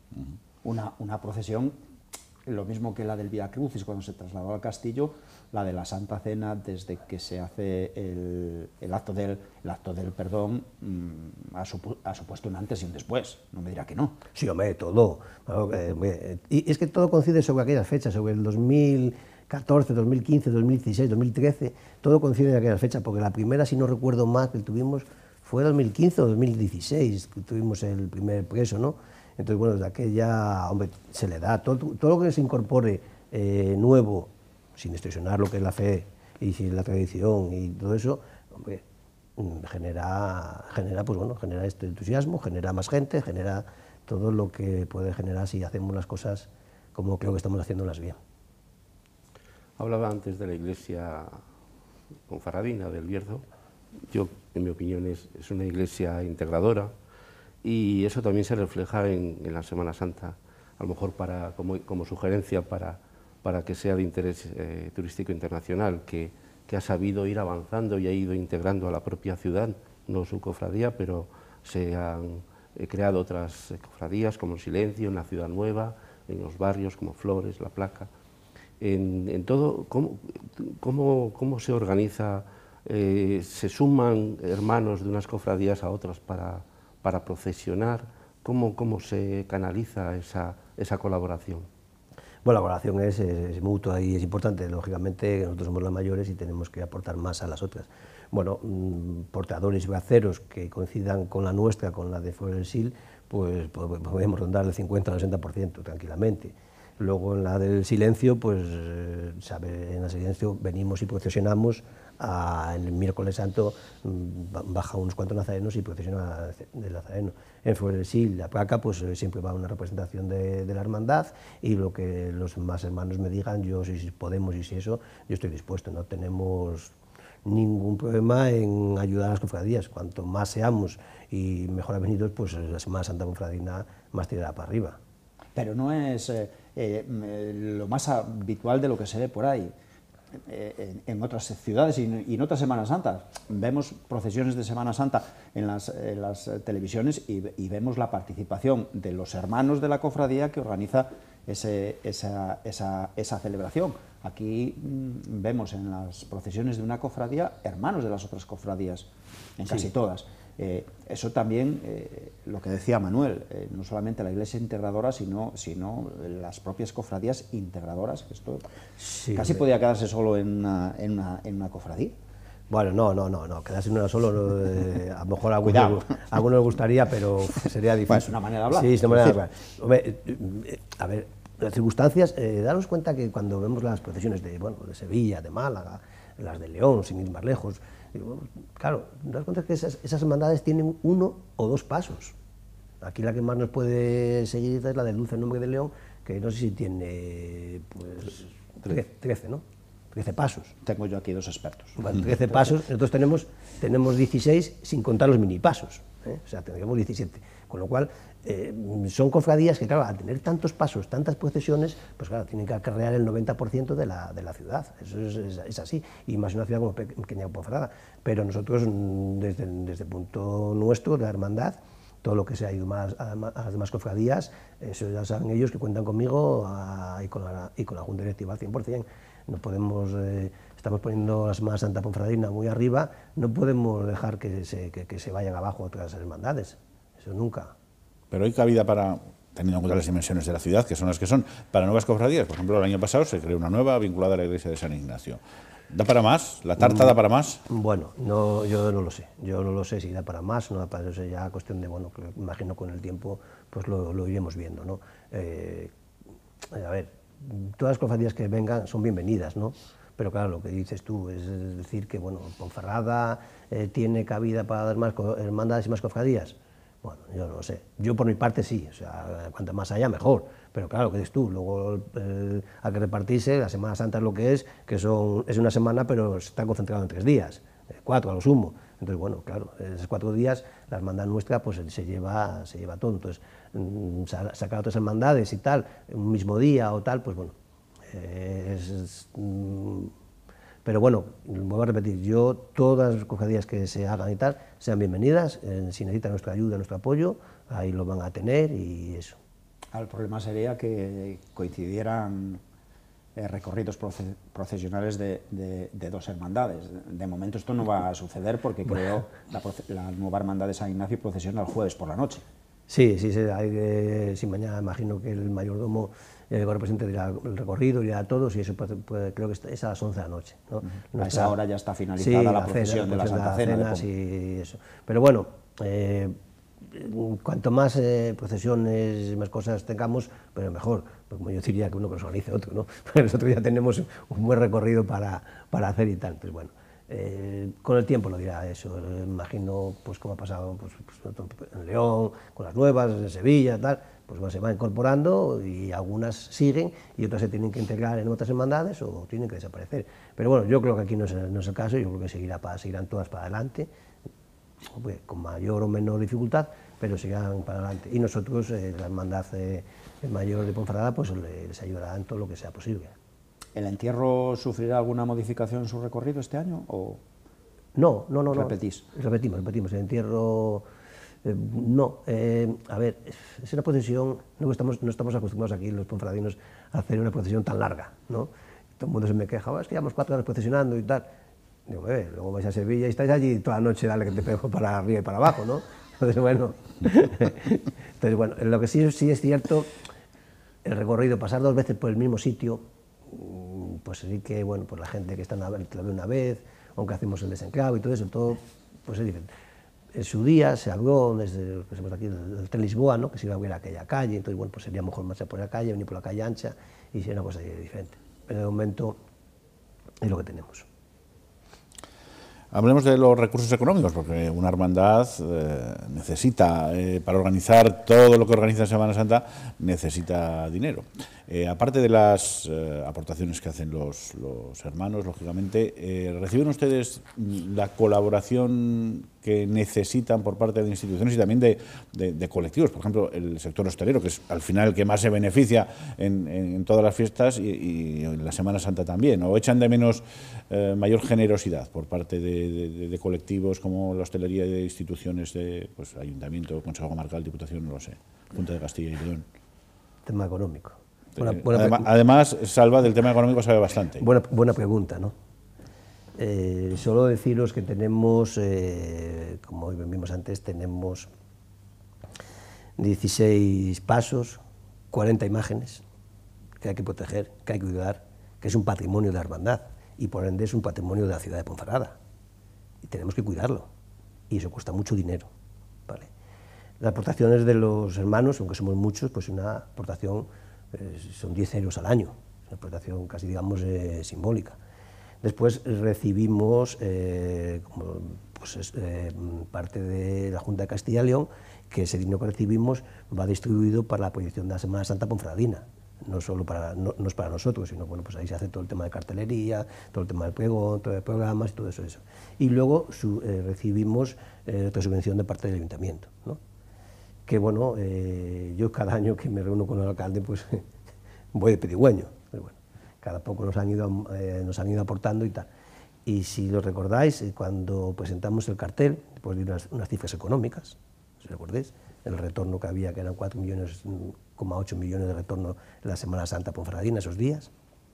Una, una procesión, lo mismo que la del Vía Crucis cuando se trasladó al castillo, la de la Santa Cena, desde que se hace el, el, acto, del, el acto del perdón, mmm, ha, supu ha supuesto un antes y un después, no me dirá que no. Sí, hombre, todo. Eh, y es que todo coincide sobre aquellas fechas, sobre el dos mil catorce, dos mil quince, dos mil dieciséis, dos mil trece, todo coincide en aquellas fechas, porque la primera, si no recuerdo mal, que tuvimos fue dos mil quince o dos mil dieciséis, que tuvimos el primer preso, ¿no? Entonces, bueno, desde aquella, hombre, se le da todo, todo lo que se incorpore eh, nuevo, sin distorsionar lo que es la fe y sin la tradición y todo eso, hombre, genera, genera, pues bueno, genera este entusiasmo, genera más gente, genera todo lo que puede generar si hacemos las cosas como creo que estamos haciéndolas bien. Hablaba antes de la iglesia confaradina del Bierzo. Yo, en mi opinión, es, es una iglesia integradora, y eso también se refleja en, en la Semana Santa, a lo mejor para, como, como sugerencia para, para que sea de interés eh, turístico internacional, que, que ha sabido ir avanzando y ha ido integrando a la propia ciudad, no su cofradía, pero se han eh, creado otras eh, cofradías como el Silencio, en la Ciudad Nueva, en los barrios como Flores, La Placa. En, en todo, ¿cómo, cómo, cómo se organiza? Eh, ¿Se suman hermanos de unas cofradías a otras para, para procesionar? ¿Cómo, cómo se canaliza esa, esa colaboración? Bueno, la colaboración es, es, es mutua y es importante. Lógicamente, nosotros somos las mayores y tenemos que aportar más a las otras. Bueno, mmm, portadores y braceros que coincidan con la nuestra, con la de Flores del Sil, pues podemos rondar el cincuenta al sesenta por ciento tranquilamente. Luego en la del Silencio, pues sabe, en el Silencio venimos y procesionamos, a, en el miércoles santo baja unos cuantos nazarenos y procesiona del nazareno. En Flores del Sil, La Placa, pues siempre va una representación de, de la hermandad, y lo que los más hermanos me digan, yo si podemos y si eso, yo estoy dispuesto, no tenemos ningún problema en ayudar a las cofradías. Cuanto más seamos y mejor avenidos, pues la Semana Santa Confradina más tirará para arriba. Pero no es eh, eh, lo más habitual de lo que se ve por ahí. Eh, en, en otras ciudades y, y en otras Semanas Santas vemos procesiones de Semana Santa en las, en las televisiones y, y vemos la participación de los hermanos de la cofradía que organiza ese, esa, esa, esa celebración. Aquí mmm, vemos en las procesiones de una cofradía hermanos de las otras cofradías, en casi sí. todas. Eh, eso también, eh, lo que decía Manuel, eh, no solamente la iglesia integradora, sino, sino las propias cofradías integradoras, que esto sí, casi me... podía quedarse solo en una, en, una, en una cofradía. Bueno, no, no, no, no, quedarse en una solo, no, eh, a lo mejor a algunos, a algunos les gustaría, pero sería difícil. Pues es una manera de hablar. Sí, es una manera de hablar. Hombre, eh, a ver, las circunstancias, eh, daros cuenta que cuando vemos las procesiones de, bueno, de Sevilla, de Málaga, las de León, sin ir más lejos, digo, claro, daros cuenta que esas, esas hermandades tienen uno o dos pasos. Aquí la que más nos puede seguir es la del Dulce Nombre de León, que no sé si tiene, pues, trece, ¿no? trece pasos. Tengo yo aquí dos expertos. Bueno, trece pasos, nosotros tenemos, tenemos dieciséis sin contar los minipasos, ¿eh? O sea, tendríamos diecisiete. Con lo cual, eh, son cofradías que, claro, al tener tantos pasos, tantas procesiones, pues claro, tienen que acarrear el noventa por ciento de la, de la ciudad. Eso es, es, es así, y más una ciudad como pequeña Ponferrada. Pero nosotros, desde, desde el punto nuestro, de la hermandad, todo lo que se ha ido más a, a las demás cofradías, eso ya saben ellos que cuentan conmigo a, y, con la, y con la Junta Directiva al cien por cien. No podemos, eh, estamos poniendo la Semana Santa Ponferradina muy arriba, no podemos dejar que se, que, que se vayan abajo otras hermandades, eso nunca. Pero hay cabida para, teniendo en cuenta las dimensiones de la ciudad, que son las que son, para nuevas cofradías. Por ejemplo, el año pasado se creó una nueva vinculada a la iglesia de San Ignacio. ¿Da para más? ¿La tarta da para más? Bueno, no, yo no lo sé. Yo no lo sé si da para más o no da para eso. Ya cuestión de, bueno, que imagino con el tiempo pues lo, lo iremos viendo, ¿no? Eh, a ver, todas las cofradías que vengan son bienvenidas, ¿no? Pero claro, lo que dices tú es decir que, bueno, Ponferrada eh, tiene cabida para dar más hermandades y más cofradías. Bueno, yo no lo sé. Yo por mi parte sí, o sea, cuanto más haya mejor. Pero claro, que dices tú, luego eh, hay que repartirse, la Semana Santa es lo que es, que son, es una semana pero está concentrado en tres días, eh, cuatro a lo sumo. Entonces, bueno, claro, en esos cuatro días la hermandad nuestra pues se lleva, se lleva todo. Entonces, mmm, sacar otras hermandades y tal, un mismo día o tal, pues bueno, eh, es... es mmm, pero bueno, vuelvo a repetir, yo, todas las cofradías que se hagan y tal, sean bienvenidas, eh, si necesitan nuestra ayuda, nuestro apoyo, ahí lo van a tener y eso. El problema sería que coincidieran eh, recorridos proce procesionales de, de, de dos hermandades. De momento esto no va a suceder porque creo la, la nueva hermandad de San Ignacio procesiona el jueves por la noche. Sí, sí, sí, hay que, sí, mañana imagino que el mayordomo, el representante dirá el recorrido, irá a todos y eso puede, puede, creo que es a las once de la noche, ¿no? Uh-huh. A esa hora ya está finalizada sí, la, la procesión cena, de la Santa Cena. Cenas y eso. Pero bueno, eh, cuanto más eh, procesiones, más cosas tengamos, pero mejor, pues como yo diría que uno que nos organice otro, ¿no? Porque nosotros ya tenemos un buen recorrido para, para hacer y tal, pues bueno. Eh, con el tiempo lo dirá eso, eh, imagino pues como ha pasado pues, pues, en León, con las nuevas, en Sevilla, tal, pues bueno, se va incorporando y algunas siguen y otras se tienen que integrar en otras hermandades o tienen que desaparecer. Pero bueno, yo creo que aquí no es, no es el caso, yo creo que seguirá para, seguirán todas para adelante, pues, con mayor o menor dificultad, pero seguirán para adelante. Y nosotros, eh, la hermandad eh, mayor de Ponferrada, pues les ayudará en todo lo que sea posible. ¿El entierro sufrirá alguna modificación en su recorrido este año o no, no, no, repetís? No, repetimos, repetimos. El entierro, eh, no. Eh, a ver, es una procesión, no estamos, no estamos acostumbrados aquí los ponferradinos a hacer una procesión tan larga, ¿no? Todo el mundo se me queja, oh, es que llevamos cuatro horas procesionando y tal. Digo, eh, luego vais a Sevilla y estáis allí toda la noche, dale que te pego para arriba y para abajo, ¿no? Entonces, bueno, entonces, bueno, lo que sí, sí es cierto, el recorrido, pasar dos veces por el mismo sitio, pues sí que, bueno, pues la gente que está una, lo ve una vez, aunque hacemos el desenclavo y todo eso, todo, pues es diferente. En su día se habló desde pues, aquí, del tren Lisboa, ¿no? Que se iba a ver aquella calle, entonces, bueno, pues sería mejor marchar por la calle, venir por la calle ancha y sería una cosa diferente. Pero de momento es lo que tenemos. Hablemos de los recursos económicos, porque una hermandad eh, necesita, eh, para organizar todo lo que organiza Semana Santa, necesita dinero. Eh, aparte de las eh, aportaciones que hacen los, los hermanos, lógicamente, eh, ¿reciben ustedes la colaboración que necesitan por parte de instituciones y también de, de, de colectivos? Por ejemplo, el sector hostelero, que es al final el que más se beneficia en, en todas las fiestas y, y en la Semana Santa también, ¿o echan de menos eh, mayor generosidad por parte de, de, de colectivos como la hostelería y de instituciones de pues, Ayuntamiento, Consejo Comarcal, Diputación, no lo sé, Junta de Castilla y León? Tema económico. Buena, buena además, además, Salva, del tema económico sabe bastante. Buena, buena pregunta, ¿no? Eh, solo deciros que tenemos, eh, como vimos antes, tenemos dieciséis pasos, cuarenta imágenes que hay que proteger, que hay que cuidar, que es un patrimonio de la hermandad y por ende es un patrimonio de la ciudad de Ponferrada. Y tenemos que cuidarlo y eso cuesta mucho dinero, ¿vale? Las aportaciones de los hermanos, aunque somos muchos, pues una aportación eh, son diez euros al año, una aportación casi, digamos, eh, simbólica. Después recibimos eh, como, pues, eh, parte de la Junta de Castilla y León, que ese dinero que recibimos va distribuido para la proyección de la Semana Santa Ponferradina. No solo para, no, no es para nosotros, sino bueno, pues ahí se hace todo el tema de cartelería, todo el tema del pregón, todo el programas y todo eso. eso. Y luego su, eh, recibimos eh, otra subvención de parte del Ayuntamiento, ¿no? Que bueno, eh, yo cada año que me reúno con el alcalde, pues voy de pedigüeño, pero bueno, cada poco nos han ido, eh, nos han ido aportando y tal. Y si lo recordáis, eh, cuando presentamos el cartel, pues di unas, unas cifras económicas, si recordéis, el retorno que había, que eran cuatro millones, coma ocho millones de retorno en la Semana Santa ponferradina esos días.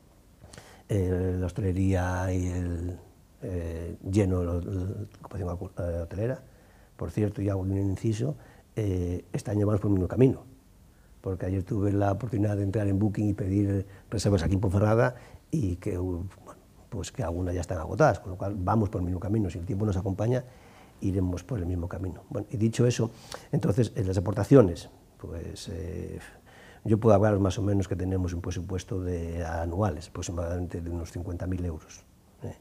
Eh, la hostelería y el eh, lleno la ocupación hotelera. Por cierto, y hago un inciso, eh, este año vamos por el mismo camino, porque ayer tuve la oportunidad de entrar en Booking y pedir reservas aquí en Ponferrada y que, bueno, pues que algunas ya están agotadas, con lo cual vamos por el mismo camino. Si el tiempo nos acompaña, iremos por el mismo camino. Bueno, y dicho eso, entonces, en las aportaciones, pues eh, yo puedo hablar más o menos que tenemos un presupuesto de anuales, aproximadamente de unos cincuenta mil euros. ¿eh?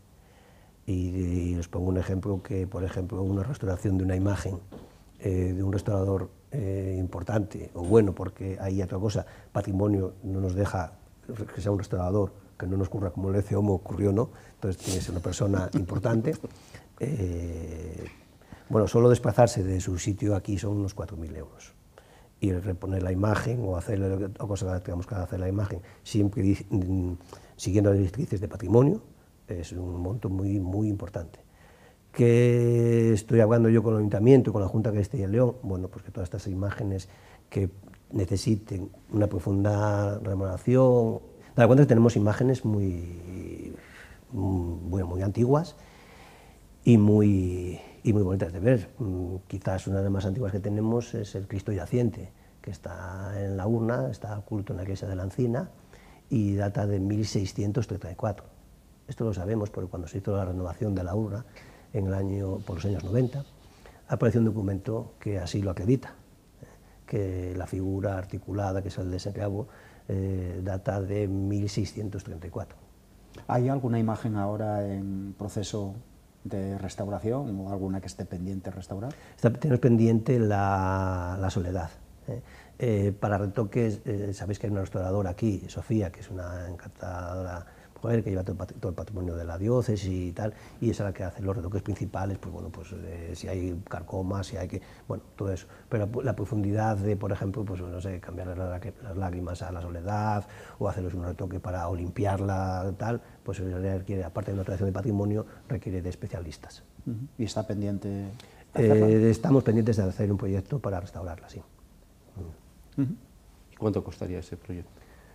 Y, y os pongo un ejemplo que, por ejemplo, una restauración de una imagen eh, de un restaurador eh, importante o bueno, porque hay otra cosa, patrimonio no nos deja que sea un restaurador, que no nos ocurra como el E C Homo ocurrió, ¿no? Entonces tiene que ser una persona importante. Eh, bueno, solo desplazarse de su sitio aquí son unos cuatro mil euros. Y reponer la imagen o hacer o cosa que tengamos que hacer la imagen, siempre siguiendo las directrices de patrimonio, es un monto muy, muy importante. ¿Qué estoy hablando yo con el Ayuntamiento, con la Junta de Castilla y León? Bueno, pues que todas estas imágenes que necesiten una profunda rememoración. Da cuenta que tenemos imágenes muy, muy, muy antiguas y muy, y muy bonitas de ver. Quizás una de las más antiguas que tenemos es el Cristo yaciente, que está en la urna, está oculto en la iglesia de la Encina y data de mil seiscientos treinta y cuatro. Esto lo sabemos porque cuando se hizo la renovación de la urna, en el año, por los años noventa, apareció un documento que así lo acredita, que la figura articulada, que es el de ese clavo, eh, data de mil seiscientos treinta y cuatro. ¿Hay alguna imagen ahora en proceso de restauración o alguna que esté pendiente de restaurar? Está, tenemos pendiente la, la Soledad. ¿eh? Eh, para retoques, eh, sabéis que hay una restauradora aquí, Sofía, que es una encantadora mujer que lleva todo, todo el patrimonio de la diócesis y tal, y esa es la que hace los retoques principales, pues bueno, pues eh, si hay carcomas, si hay que, bueno, todo eso. Pero la, la profundidad de, por ejemplo, pues no sé, cambiar las, las lágrimas a la Soledad, o hacerles un retoque para o limpiarla, tal, pues requiere, aparte de una tradición de patrimonio, requiere de especialistas. Uh-huh. ¿Y está pendiente eh, Estamos pendientes de hacer un proyecto para restaurarla, sí. Uh-huh. ¿Y cuánto costaría ese proyecto?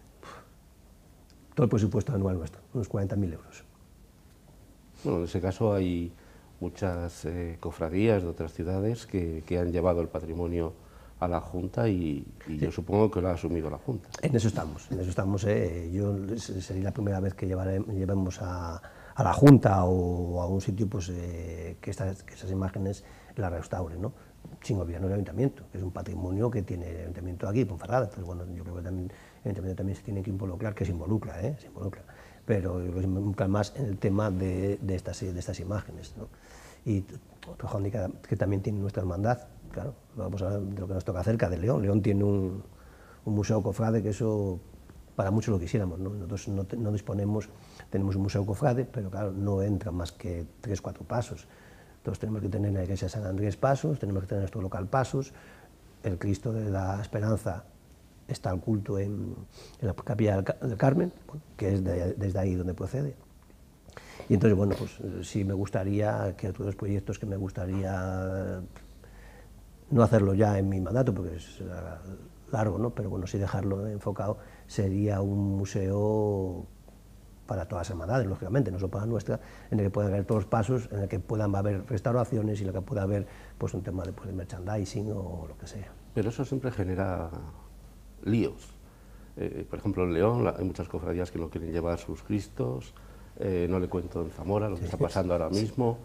Todo el presupuesto anual nuestro, unos cuarenta mil euros. Bueno, en ese caso hay muchas eh, cofradías de otras ciudades que, que han llevado el patrimonio a la Junta y, y sí. Yo supongo que lo ha asumido la Junta. En eso estamos, en eso estamos. Eh. Yo sería la primera vez que llevaré, llevemos a, a la Junta o a un sitio pues, eh, que, estas, que esas imágenes las restauren, ¿no? Sin olvidar el Ayuntamiento, que es un patrimonio que tiene el Ayuntamiento aquí, Ponferrada. Entonces, bueno, yo creo que también el Ayuntamiento también se tiene que involucrar, que se involucra, ¿eh? se involucra, pero yo creo que se involucra más en el tema de, de, estas, de estas imágenes, ¿no? Y otro handicap que también tiene nuestra hermandad, claro, vamos a hablar de lo que nos toca cerca de León. León tiene un, un museo cofrade que eso para muchos lo quisiéramos, ¿no? Nosotros no, no disponemos, tenemos un museo cofrade, pero claro, no entra más que tres, cuatro pasos. Entonces tenemos que tener en la iglesia de San Andrés pasos, tenemos que tener nuestro local pasos, el Cristo de la Esperanza está al culto en, en la capilla del Carmen, bueno, que es de, desde ahí donde procede. Y entonces, bueno, pues sí me gustaría que otros proyectos que me gustaría no hacerlo ya en mi mandato, porque es largo, ¿no? Pero bueno, sí dejarlo enfocado, sería un museo para todas las hermandades, lógicamente, no solo para la nuestra, en el que puedan haber todos los pasos, en el que puedan haber restauraciones y en el que pueda haber pues, un tema de, pues, de merchandising o lo que sea. Pero eso siempre genera líos. Eh, por ejemplo, en León la, hay muchas cofradías que no quieren llevar sus Cristos, eh, no le cuento en Zamora lo que está pasando ahora mismo.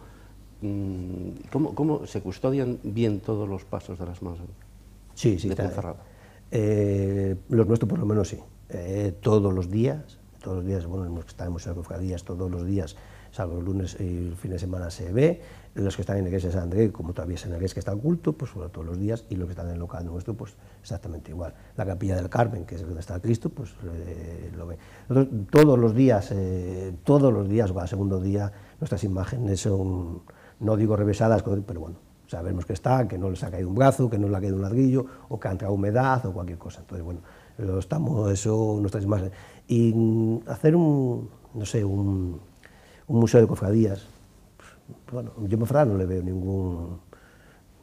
¿Cómo, ¿Cómo se custodian bien todos los pasos de las manos sí, sí, de está, Ponferrada? Eh, los nuestros por lo menos sí, eh, todos los días, todos los días, bueno, los que están en Museo de Cofradías todos los días, salvo los lunes y el fin de semana se ve, los que están en la iglesia de San Andrés, como todavía es en la iglesia que está el culto, pues bueno, todos los días, y los que están en el local nuestro, pues exactamente igual. La capilla del Carmen, que es donde está el Cristo, pues eh, lo ve. Nosotros, todos los días, eh, todos los días, o cada segundo día, nuestras imágenes son, no digo revesadas, pero bueno, sabemos que está, que no les ha caído un brazo, que no le ha caído un ladrillo, o que ha entrado humedad, o cualquier cosa. Entonces, bueno, lo estamos, eso, nuestras imágenes. Y mm, hacer un, no sé, un, un museo de cofradías, pues, bueno, yo en Ponferrada no le veo ningún,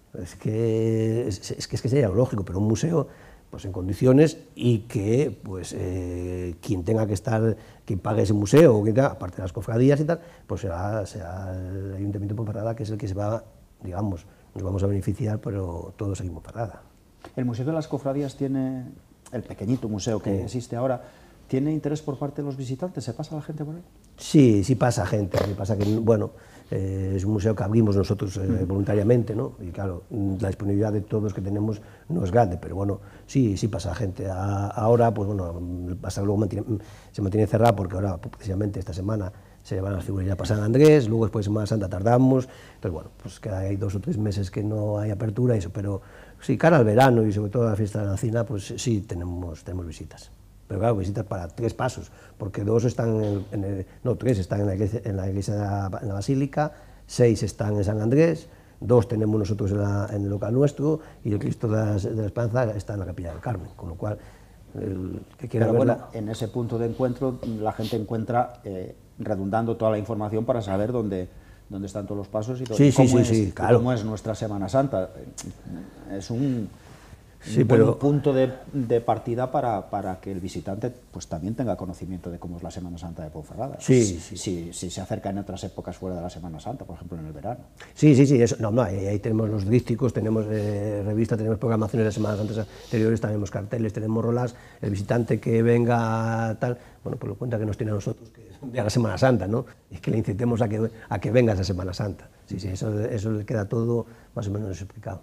Es que es, es que es que sería lógico, pero un museo pues en condiciones y que pues eh, quien tenga que estar, quien pague ese museo, o quien tenga, aparte de las cofradías y tal, pues será, será el Ayuntamiento de Ponferrada, que es el que se va, digamos, nos vamos a beneficiar, pero todos aquí en Ponferrada. El Museo de las Cofradías tiene, el pequeñito museo que sí. existe ahora, ¿tiene interés por parte de los visitantes? ¿Se pasa la gente por ahí? Sí, sí pasa gente, lo que pasa que, bueno, eh, es un museo que abrimos nosotros eh, mm. voluntariamente, ¿no? Y claro, la disponibilidad de todos que tenemos no es grande, pero bueno, sí, sí pasa gente. A, ahora, pues bueno, pasa, luego mantiene, se mantiene cerrado porque ahora, precisamente esta semana, se llevan las figuras ya para San Andrés, luego después de Semana Santa tardamos, entonces bueno, pues queda hay dos o tres meses que no hay apertura, eso, pero sí, cara al verano y sobre todo a la fiesta de la Encina, pues sí tenemos, tenemos visitas. Pero claro, visitas para tres pasos, porque dos están, en, en el, no, tres están en la iglesia, en la, iglesia de la, en la Basílica, seis están en San Andrés, dos tenemos nosotros en, la, en el local nuestro, y el Cristo de la, de la Esperanza está en la Capilla del Carmen, con lo cual, el que quiera Pero verla... bueno, en ese punto de encuentro la gente encuentra, eh, redundando toda la información para saber dónde, dónde están todos los pasos y, todo, sí, y cómo, sí, es, sí, y claro. cómo es nuestra Semana Santa. Es un... Sí, un pero... buen punto de, de partida para, para que el visitante pues también tenga conocimiento de cómo es la Semana Santa de Ponferrada. Sí, si, sí. Si, si se acerca en otras épocas fuera de la Semana Santa, por ejemplo en el verano. Sí, sí, sí, eso, no, no, ahí, ahí tenemos los dísticos, tenemos eh, revistas, tenemos programaciones de Semanas Santas anteriores, tenemos carteles, tenemos rolas, el visitante que venga tal, bueno, pues lo cuenta que nos tiene a nosotros, que es un día a la Semana Santa, ¿no? Y que le incitemos a que, a que venga esa Semana Santa. Sí, sí, eso, eso le queda todo más o menos explicado.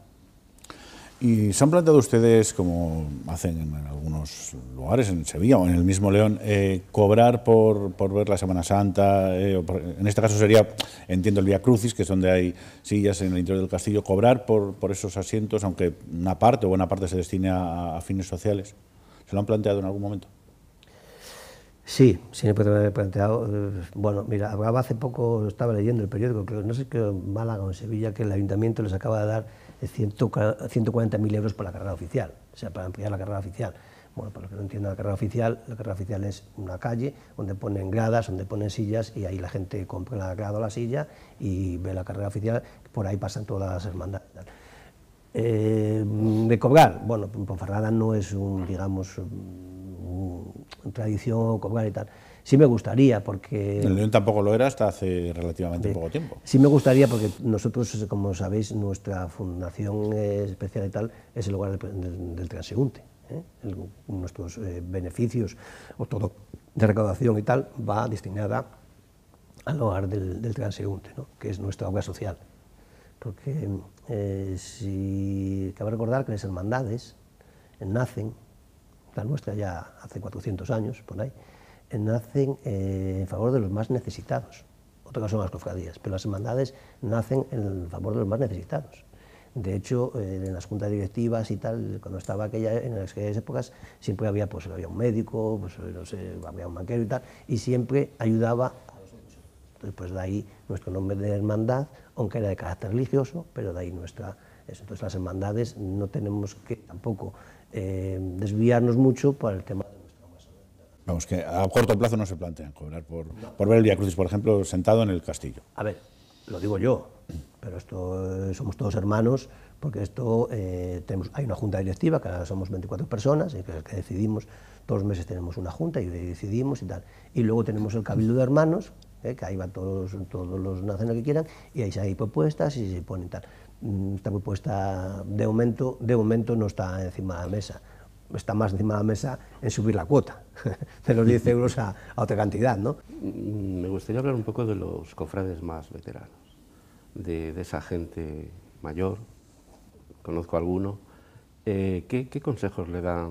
¿Y se han planteado ustedes, como hacen en algunos lugares, en Sevilla o en el mismo León, eh, cobrar por, por ver la Semana Santa? Eh, por, en este caso sería, entiendo, el Vía Crucis, que es donde hay sillas en el interior del castillo, cobrar por, por esos asientos, aunque una parte o buena parte se destine a, a fines sociales. ¿Se lo han planteado en algún momento? Sí, sí me he planteado. Bueno, mira, hablaba hace poco, estaba leyendo el periódico, que no sé qué, Málaga o en Sevilla, que el Ayuntamiento les acaba de dar ciento cuarenta mil euros por la carrera oficial, o sea, para ampliar la carrera oficial. Bueno, para los que no entiendan la carrera oficial, la carrera oficial es una calle donde ponen gradas, donde ponen sillas, y ahí la gente compra la grada o la silla y ve la carrera oficial, por ahí pasan todas las hermandades. Eh, de cobrar, bueno, Ponferrada no es un, digamos, un, un tradición cobrar y tal. Sí me gustaría, porque... En León tampoco lo era hasta hace relativamente sí, poco tiempo. Sí me gustaría, porque nosotros, como sabéis, nuestra fundación especial y tal es el hogar del, del, del transeúnte. ¿eh? El, nuestros eh, beneficios, o todo de recaudación y tal, va destinada al hogar del, del transeúnte, ¿no? Que es nuestra obra social. Porque eh, si cabe recordar que las hermandades nacen, la nuestra ya hace cuatrocientos años, por ahí, nacen eh, en favor de los más necesitados. Otra cosa son las cofradías, pero las hermandades nacen en favor de los más necesitados. De hecho, eh, en las juntas directivas y tal, cuando estaba aquella, en aquellas épocas, siempre había, pues, había un médico, pues, no sé, había un banquero y tal, y siempre ayudaba a los muchos. Entonces, pues de ahí nuestro nombre de hermandad, aunque era de carácter religioso, pero de ahí nuestra... Eso. Entonces, las hermandades no tenemos que tampoco eh, desviarnos mucho por el tema de... Vamos, que a corto plazo no se plantean cobrar por, no. por ver el Vía Crucis, por ejemplo, sentado en el castillo. A ver, lo digo yo, pero esto eh, somos todos hermanos, porque esto eh, tenemos, hay una junta directiva, que ahora somos veinticuatro personas, y que, que decidimos, todos los meses tenemos una junta y decidimos y tal. Y luego tenemos el Cabildo de Hermanos, eh, que ahí van todos, todos los nacionales que quieran, y ahí hay propuestas y se ponen tal. Esta propuesta, de momento, de momento no está encima de la mesa. Está más encima de la mesa en subir la cuota de los diez euros a, a otra cantidad, ¿no? Me gustaría hablar un poco de los cofrades más veteranos, de, de esa gente mayor, conozco a alguno. Eh, ¿qué, ¿Qué consejos le dan,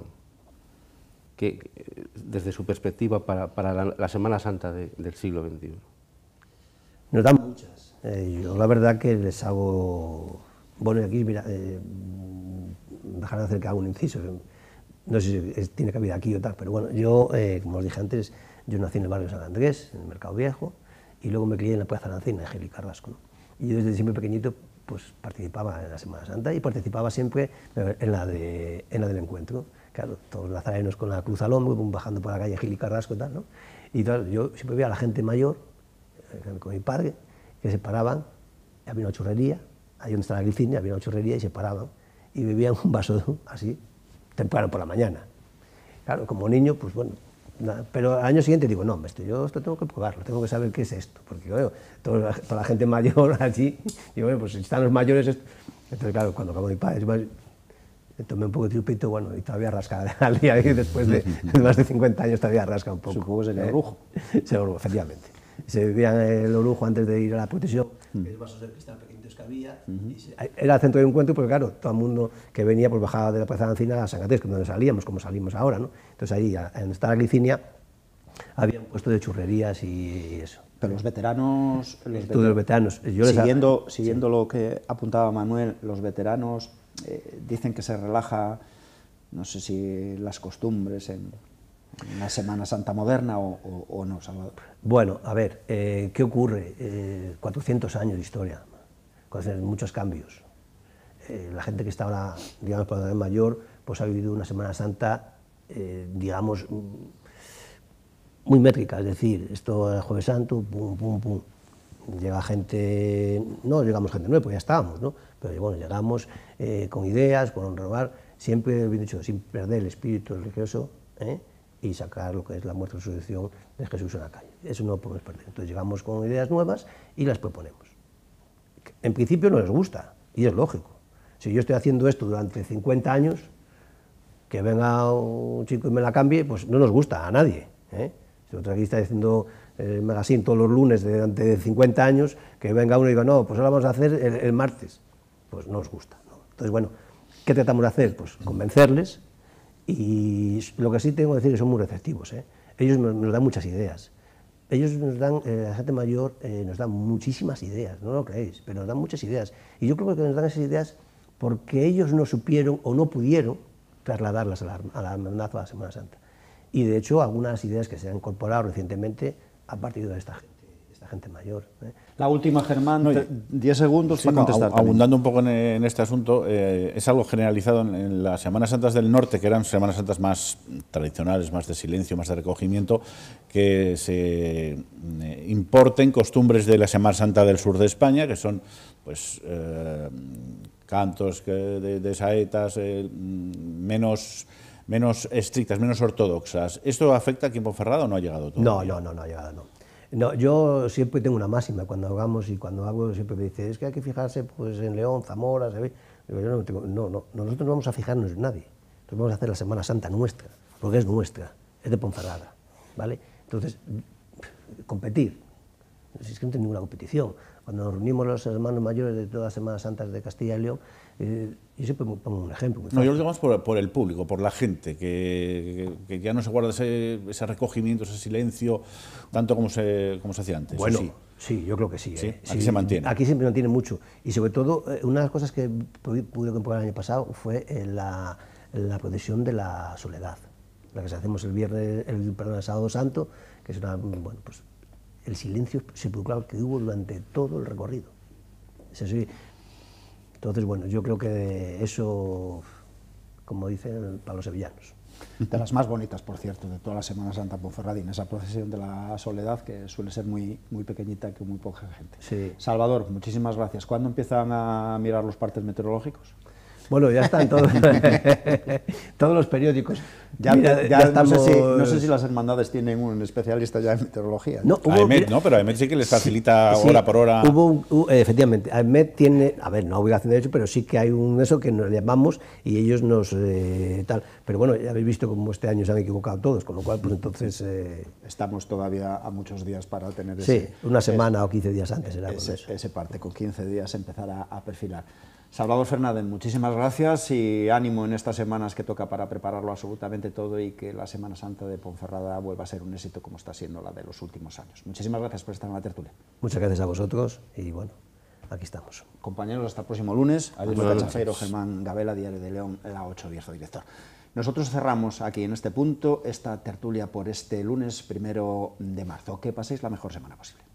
qué, desde su perspectiva, para, para la, la Semana Santa de, del siglo veintiuno? Nos dan muchas. Eh, yo la verdad que les hago... Bueno, y aquí, mira, eh, dejar de hacer que haga un inciso. No sé si es, tiene cabida aquí o tal, pero bueno, yo, eh, como os dije antes, yo nací en el barrio de San Andrés, en el Mercado Viejo, y luego me crié en la Plaza Lancina, en Gil y Carrasco, ¿no? Y yo desde siempre pequeñito pues participaba en la Semana Santa y participaba siempre en la, de, en la del encuentro. Claro, todos los nazarenos con la cruz al hombro, bajando por la calle Gil y Carrasco y tal, ¿no? Y tal, yo siempre veía a la gente mayor, eh, con mi padre, que se paraban, había una churrería, ahí donde está la glicinia, había una churrería y se paraban y bebían un vaso así, temprano por la mañana. Claro, como niño, pues bueno, nada, pero al año siguiente digo, no, esto, yo esto tengo que probarlo, tengo que saber qué es esto, porque bueno, toda, la, toda la gente mayor allí, digo, bueno, pues si están los mayores, esto. Entonces claro, cuando acabó mi padre, tomé un poco de chupito, bueno, y todavía rasca al día de hoy, después de, de más de cincuenta años, todavía rasca un poco. Supongo que sería ¿eh? orujo. Sí, orujo, efectivamente. Se bebían el orujo antes de ir a la procesión, mm. los vasos de cristal pequeñitos que había, mm-hmm. y se, era el centro de encuentro, porque claro, todo el mundo que venía pues bajaba de la Plaza de Ancina a San Gatés, que es donde salíamos, como salimos ahora, ¿no? Entonces ahí, en esta glicinia, había un puesto de churrerías y eso. Pero los veteranos... Los veter... los veteranos. Yo siguiendo les... siguiendo sí. lo que apuntaba Manuel, los veteranos eh, dicen que se relaja, no sé si las costumbres en, en la Semana Santa moderna o, o, o no, Salvador. Bueno, a ver, eh, ¿qué ocurre? Eh, cuatrocientos años de historia, con muchos cambios. Eh, la gente que está ahora, digamos, por la edad mayor, pues ha vivido una Semana Santa, eh, digamos, muy métrica, es decir, esto es Jueves Santo, pum, pum, pum. Llega gente, no llegamos gente nueva, pues ya estábamos, ¿no? Pero bueno, llegamos eh, con ideas, con renovar, siempre, bien dicho, sin perder el espíritu religioso, ¿eh? Y sacar lo que es la muerte y resurrección de Jesús en la calle. Eso no lo podemos perder. Entonces llegamos con ideas nuevas y las proponemos. En principio no les gusta, y es lógico. Si yo estoy haciendo esto durante cincuenta años, que venga un chico y me la cambie, pues no nos gusta a nadie, ¿eh? Si otro aquí está diciendo el magazine todos los lunes de, durante cincuenta años, que venga uno y diga, no, pues ahora vamos a hacer el, el martes, pues no nos gusta, ¿no? Entonces, bueno, ¿qué tratamos de hacer? Pues convencerles, y lo que sí tengo que decir es que son muy receptivos, ¿eh? Ellos nos, nos dan muchas ideas, ellos nos dan, eh, la gente mayor eh, nos dan muchísimas ideas, no lo creéis, pero nos dan muchas ideas, y yo creo que nos dan esas ideas porque ellos no supieron o no pudieron trasladarlas a la, a la hermandad o a la Semana Santa. Y de hecho, algunas ideas que se han incorporado recientemente a partir de esta gente, esta gente mayor, ¿eh? La última, Germán, no, diez segundos sí, para contestar. No, abundando un poco en, en este asunto, eh, es algo generalizado en, en las Semanas Santas del Norte, que eran Semanas Santas más tradicionales, más de silencio, más de recogimiento, que se eh, importen costumbres de la Semana Santa del sur de España, que son, pues, eh, cantos que de, de saetas eh, menos... menos estrictas, menos ortodoxas. ¿Esto afecta aquí en Ponferrada o no ha llegado todo? No, no, no, no ha llegado, no. no. Yo siempre tengo una máxima cuando hagamos y cuando hago siempre me dice, es que hay que fijarse pues en León, Zamora, Sevilla. Digo, yo no, tengo, no, no, nosotros no vamos a fijarnos en nadie. Nosotros vamos a hacer la Semana Santa nuestra, porque es nuestra, es de Ponferrada, ¿vale? Entonces, competir, es que no tiene ninguna competición. Cuando nos reunimos los hermanos mayores de todas las Semanas Santas de Castilla y León, eh, yo siempre pongo un ejemplo. No, yo lo digo más por, por el público, por la gente, que, que, que ya no se guarda ese, ese recogimiento, ese silencio, tanto como se, como se hacía antes. Bueno, sí. sí, yo creo que sí. ¿Sí? ¿eh? Aquí sí, se mantiene. Aquí se mantiene mucho. Y sobre todo, eh, una de las cosas que pude comprobar el año pasado fue eh, la, la procesión de la soledad, la que hacemos el viernes, el, perdón, el sábado santo, que es una, bueno, pues el silencio sepulcral que hubo durante todo el recorrido. Es así. Entonces, bueno, yo creo que eso, como dicen, para los sevillanos. De las más bonitas, por cierto, de toda la Semana Santa ponferradina, esa procesión de la soledad, que suele ser muy, muy pequeñita, que muy poca gente. Sí. Salvador, muchísimas gracias. ¿Cuándo empiezan a mirar los partes meteorológicos? Bueno, ya están todos, todos los periódicos. Ya, Mira, ya, ya estamos... no, sé si, no sé si las hermandades tienen un especialista ya en meteorología. No, hubo, a EMET, ¿no? Pero a EMET sí que les facilita sí, hora por hora. Hubo un, hubo, efectivamente, a EMET tiene, a ver, no obligación de hecho, pero sí que hay un eso que nos llamamos y ellos nos eh, tal. Pero bueno, ya habéis visto cómo este año se han equivocado todos, con lo cual, pues entonces... Eh, Estamos todavía a muchos días para tener sí, ese... una semana ese, o quince días antes era ese, eso. ese parte, con quince días empezar a, a perfilar. Salvador Fernández, muchísimas gracias y ánimo en estas semanas que toca para prepararlo absolutamente todo y que la Semana Santa de Ponferrada vuelva a ser un éxito como está siendo la de los últimos años. Muchísimas gracias por estar en la tertulia. Muchas gracias a vosotros y bueno, aquí estamos. Compañeros, hasta el próximo lunes. Adiós. Chafeiro, Germán Gabela, Diario de León, La ocho, Bierzo, director. Nosotros cerramos aquí en este punto esta tertulia por este lunes primero de marzo. Que paséis la mejor semana posible.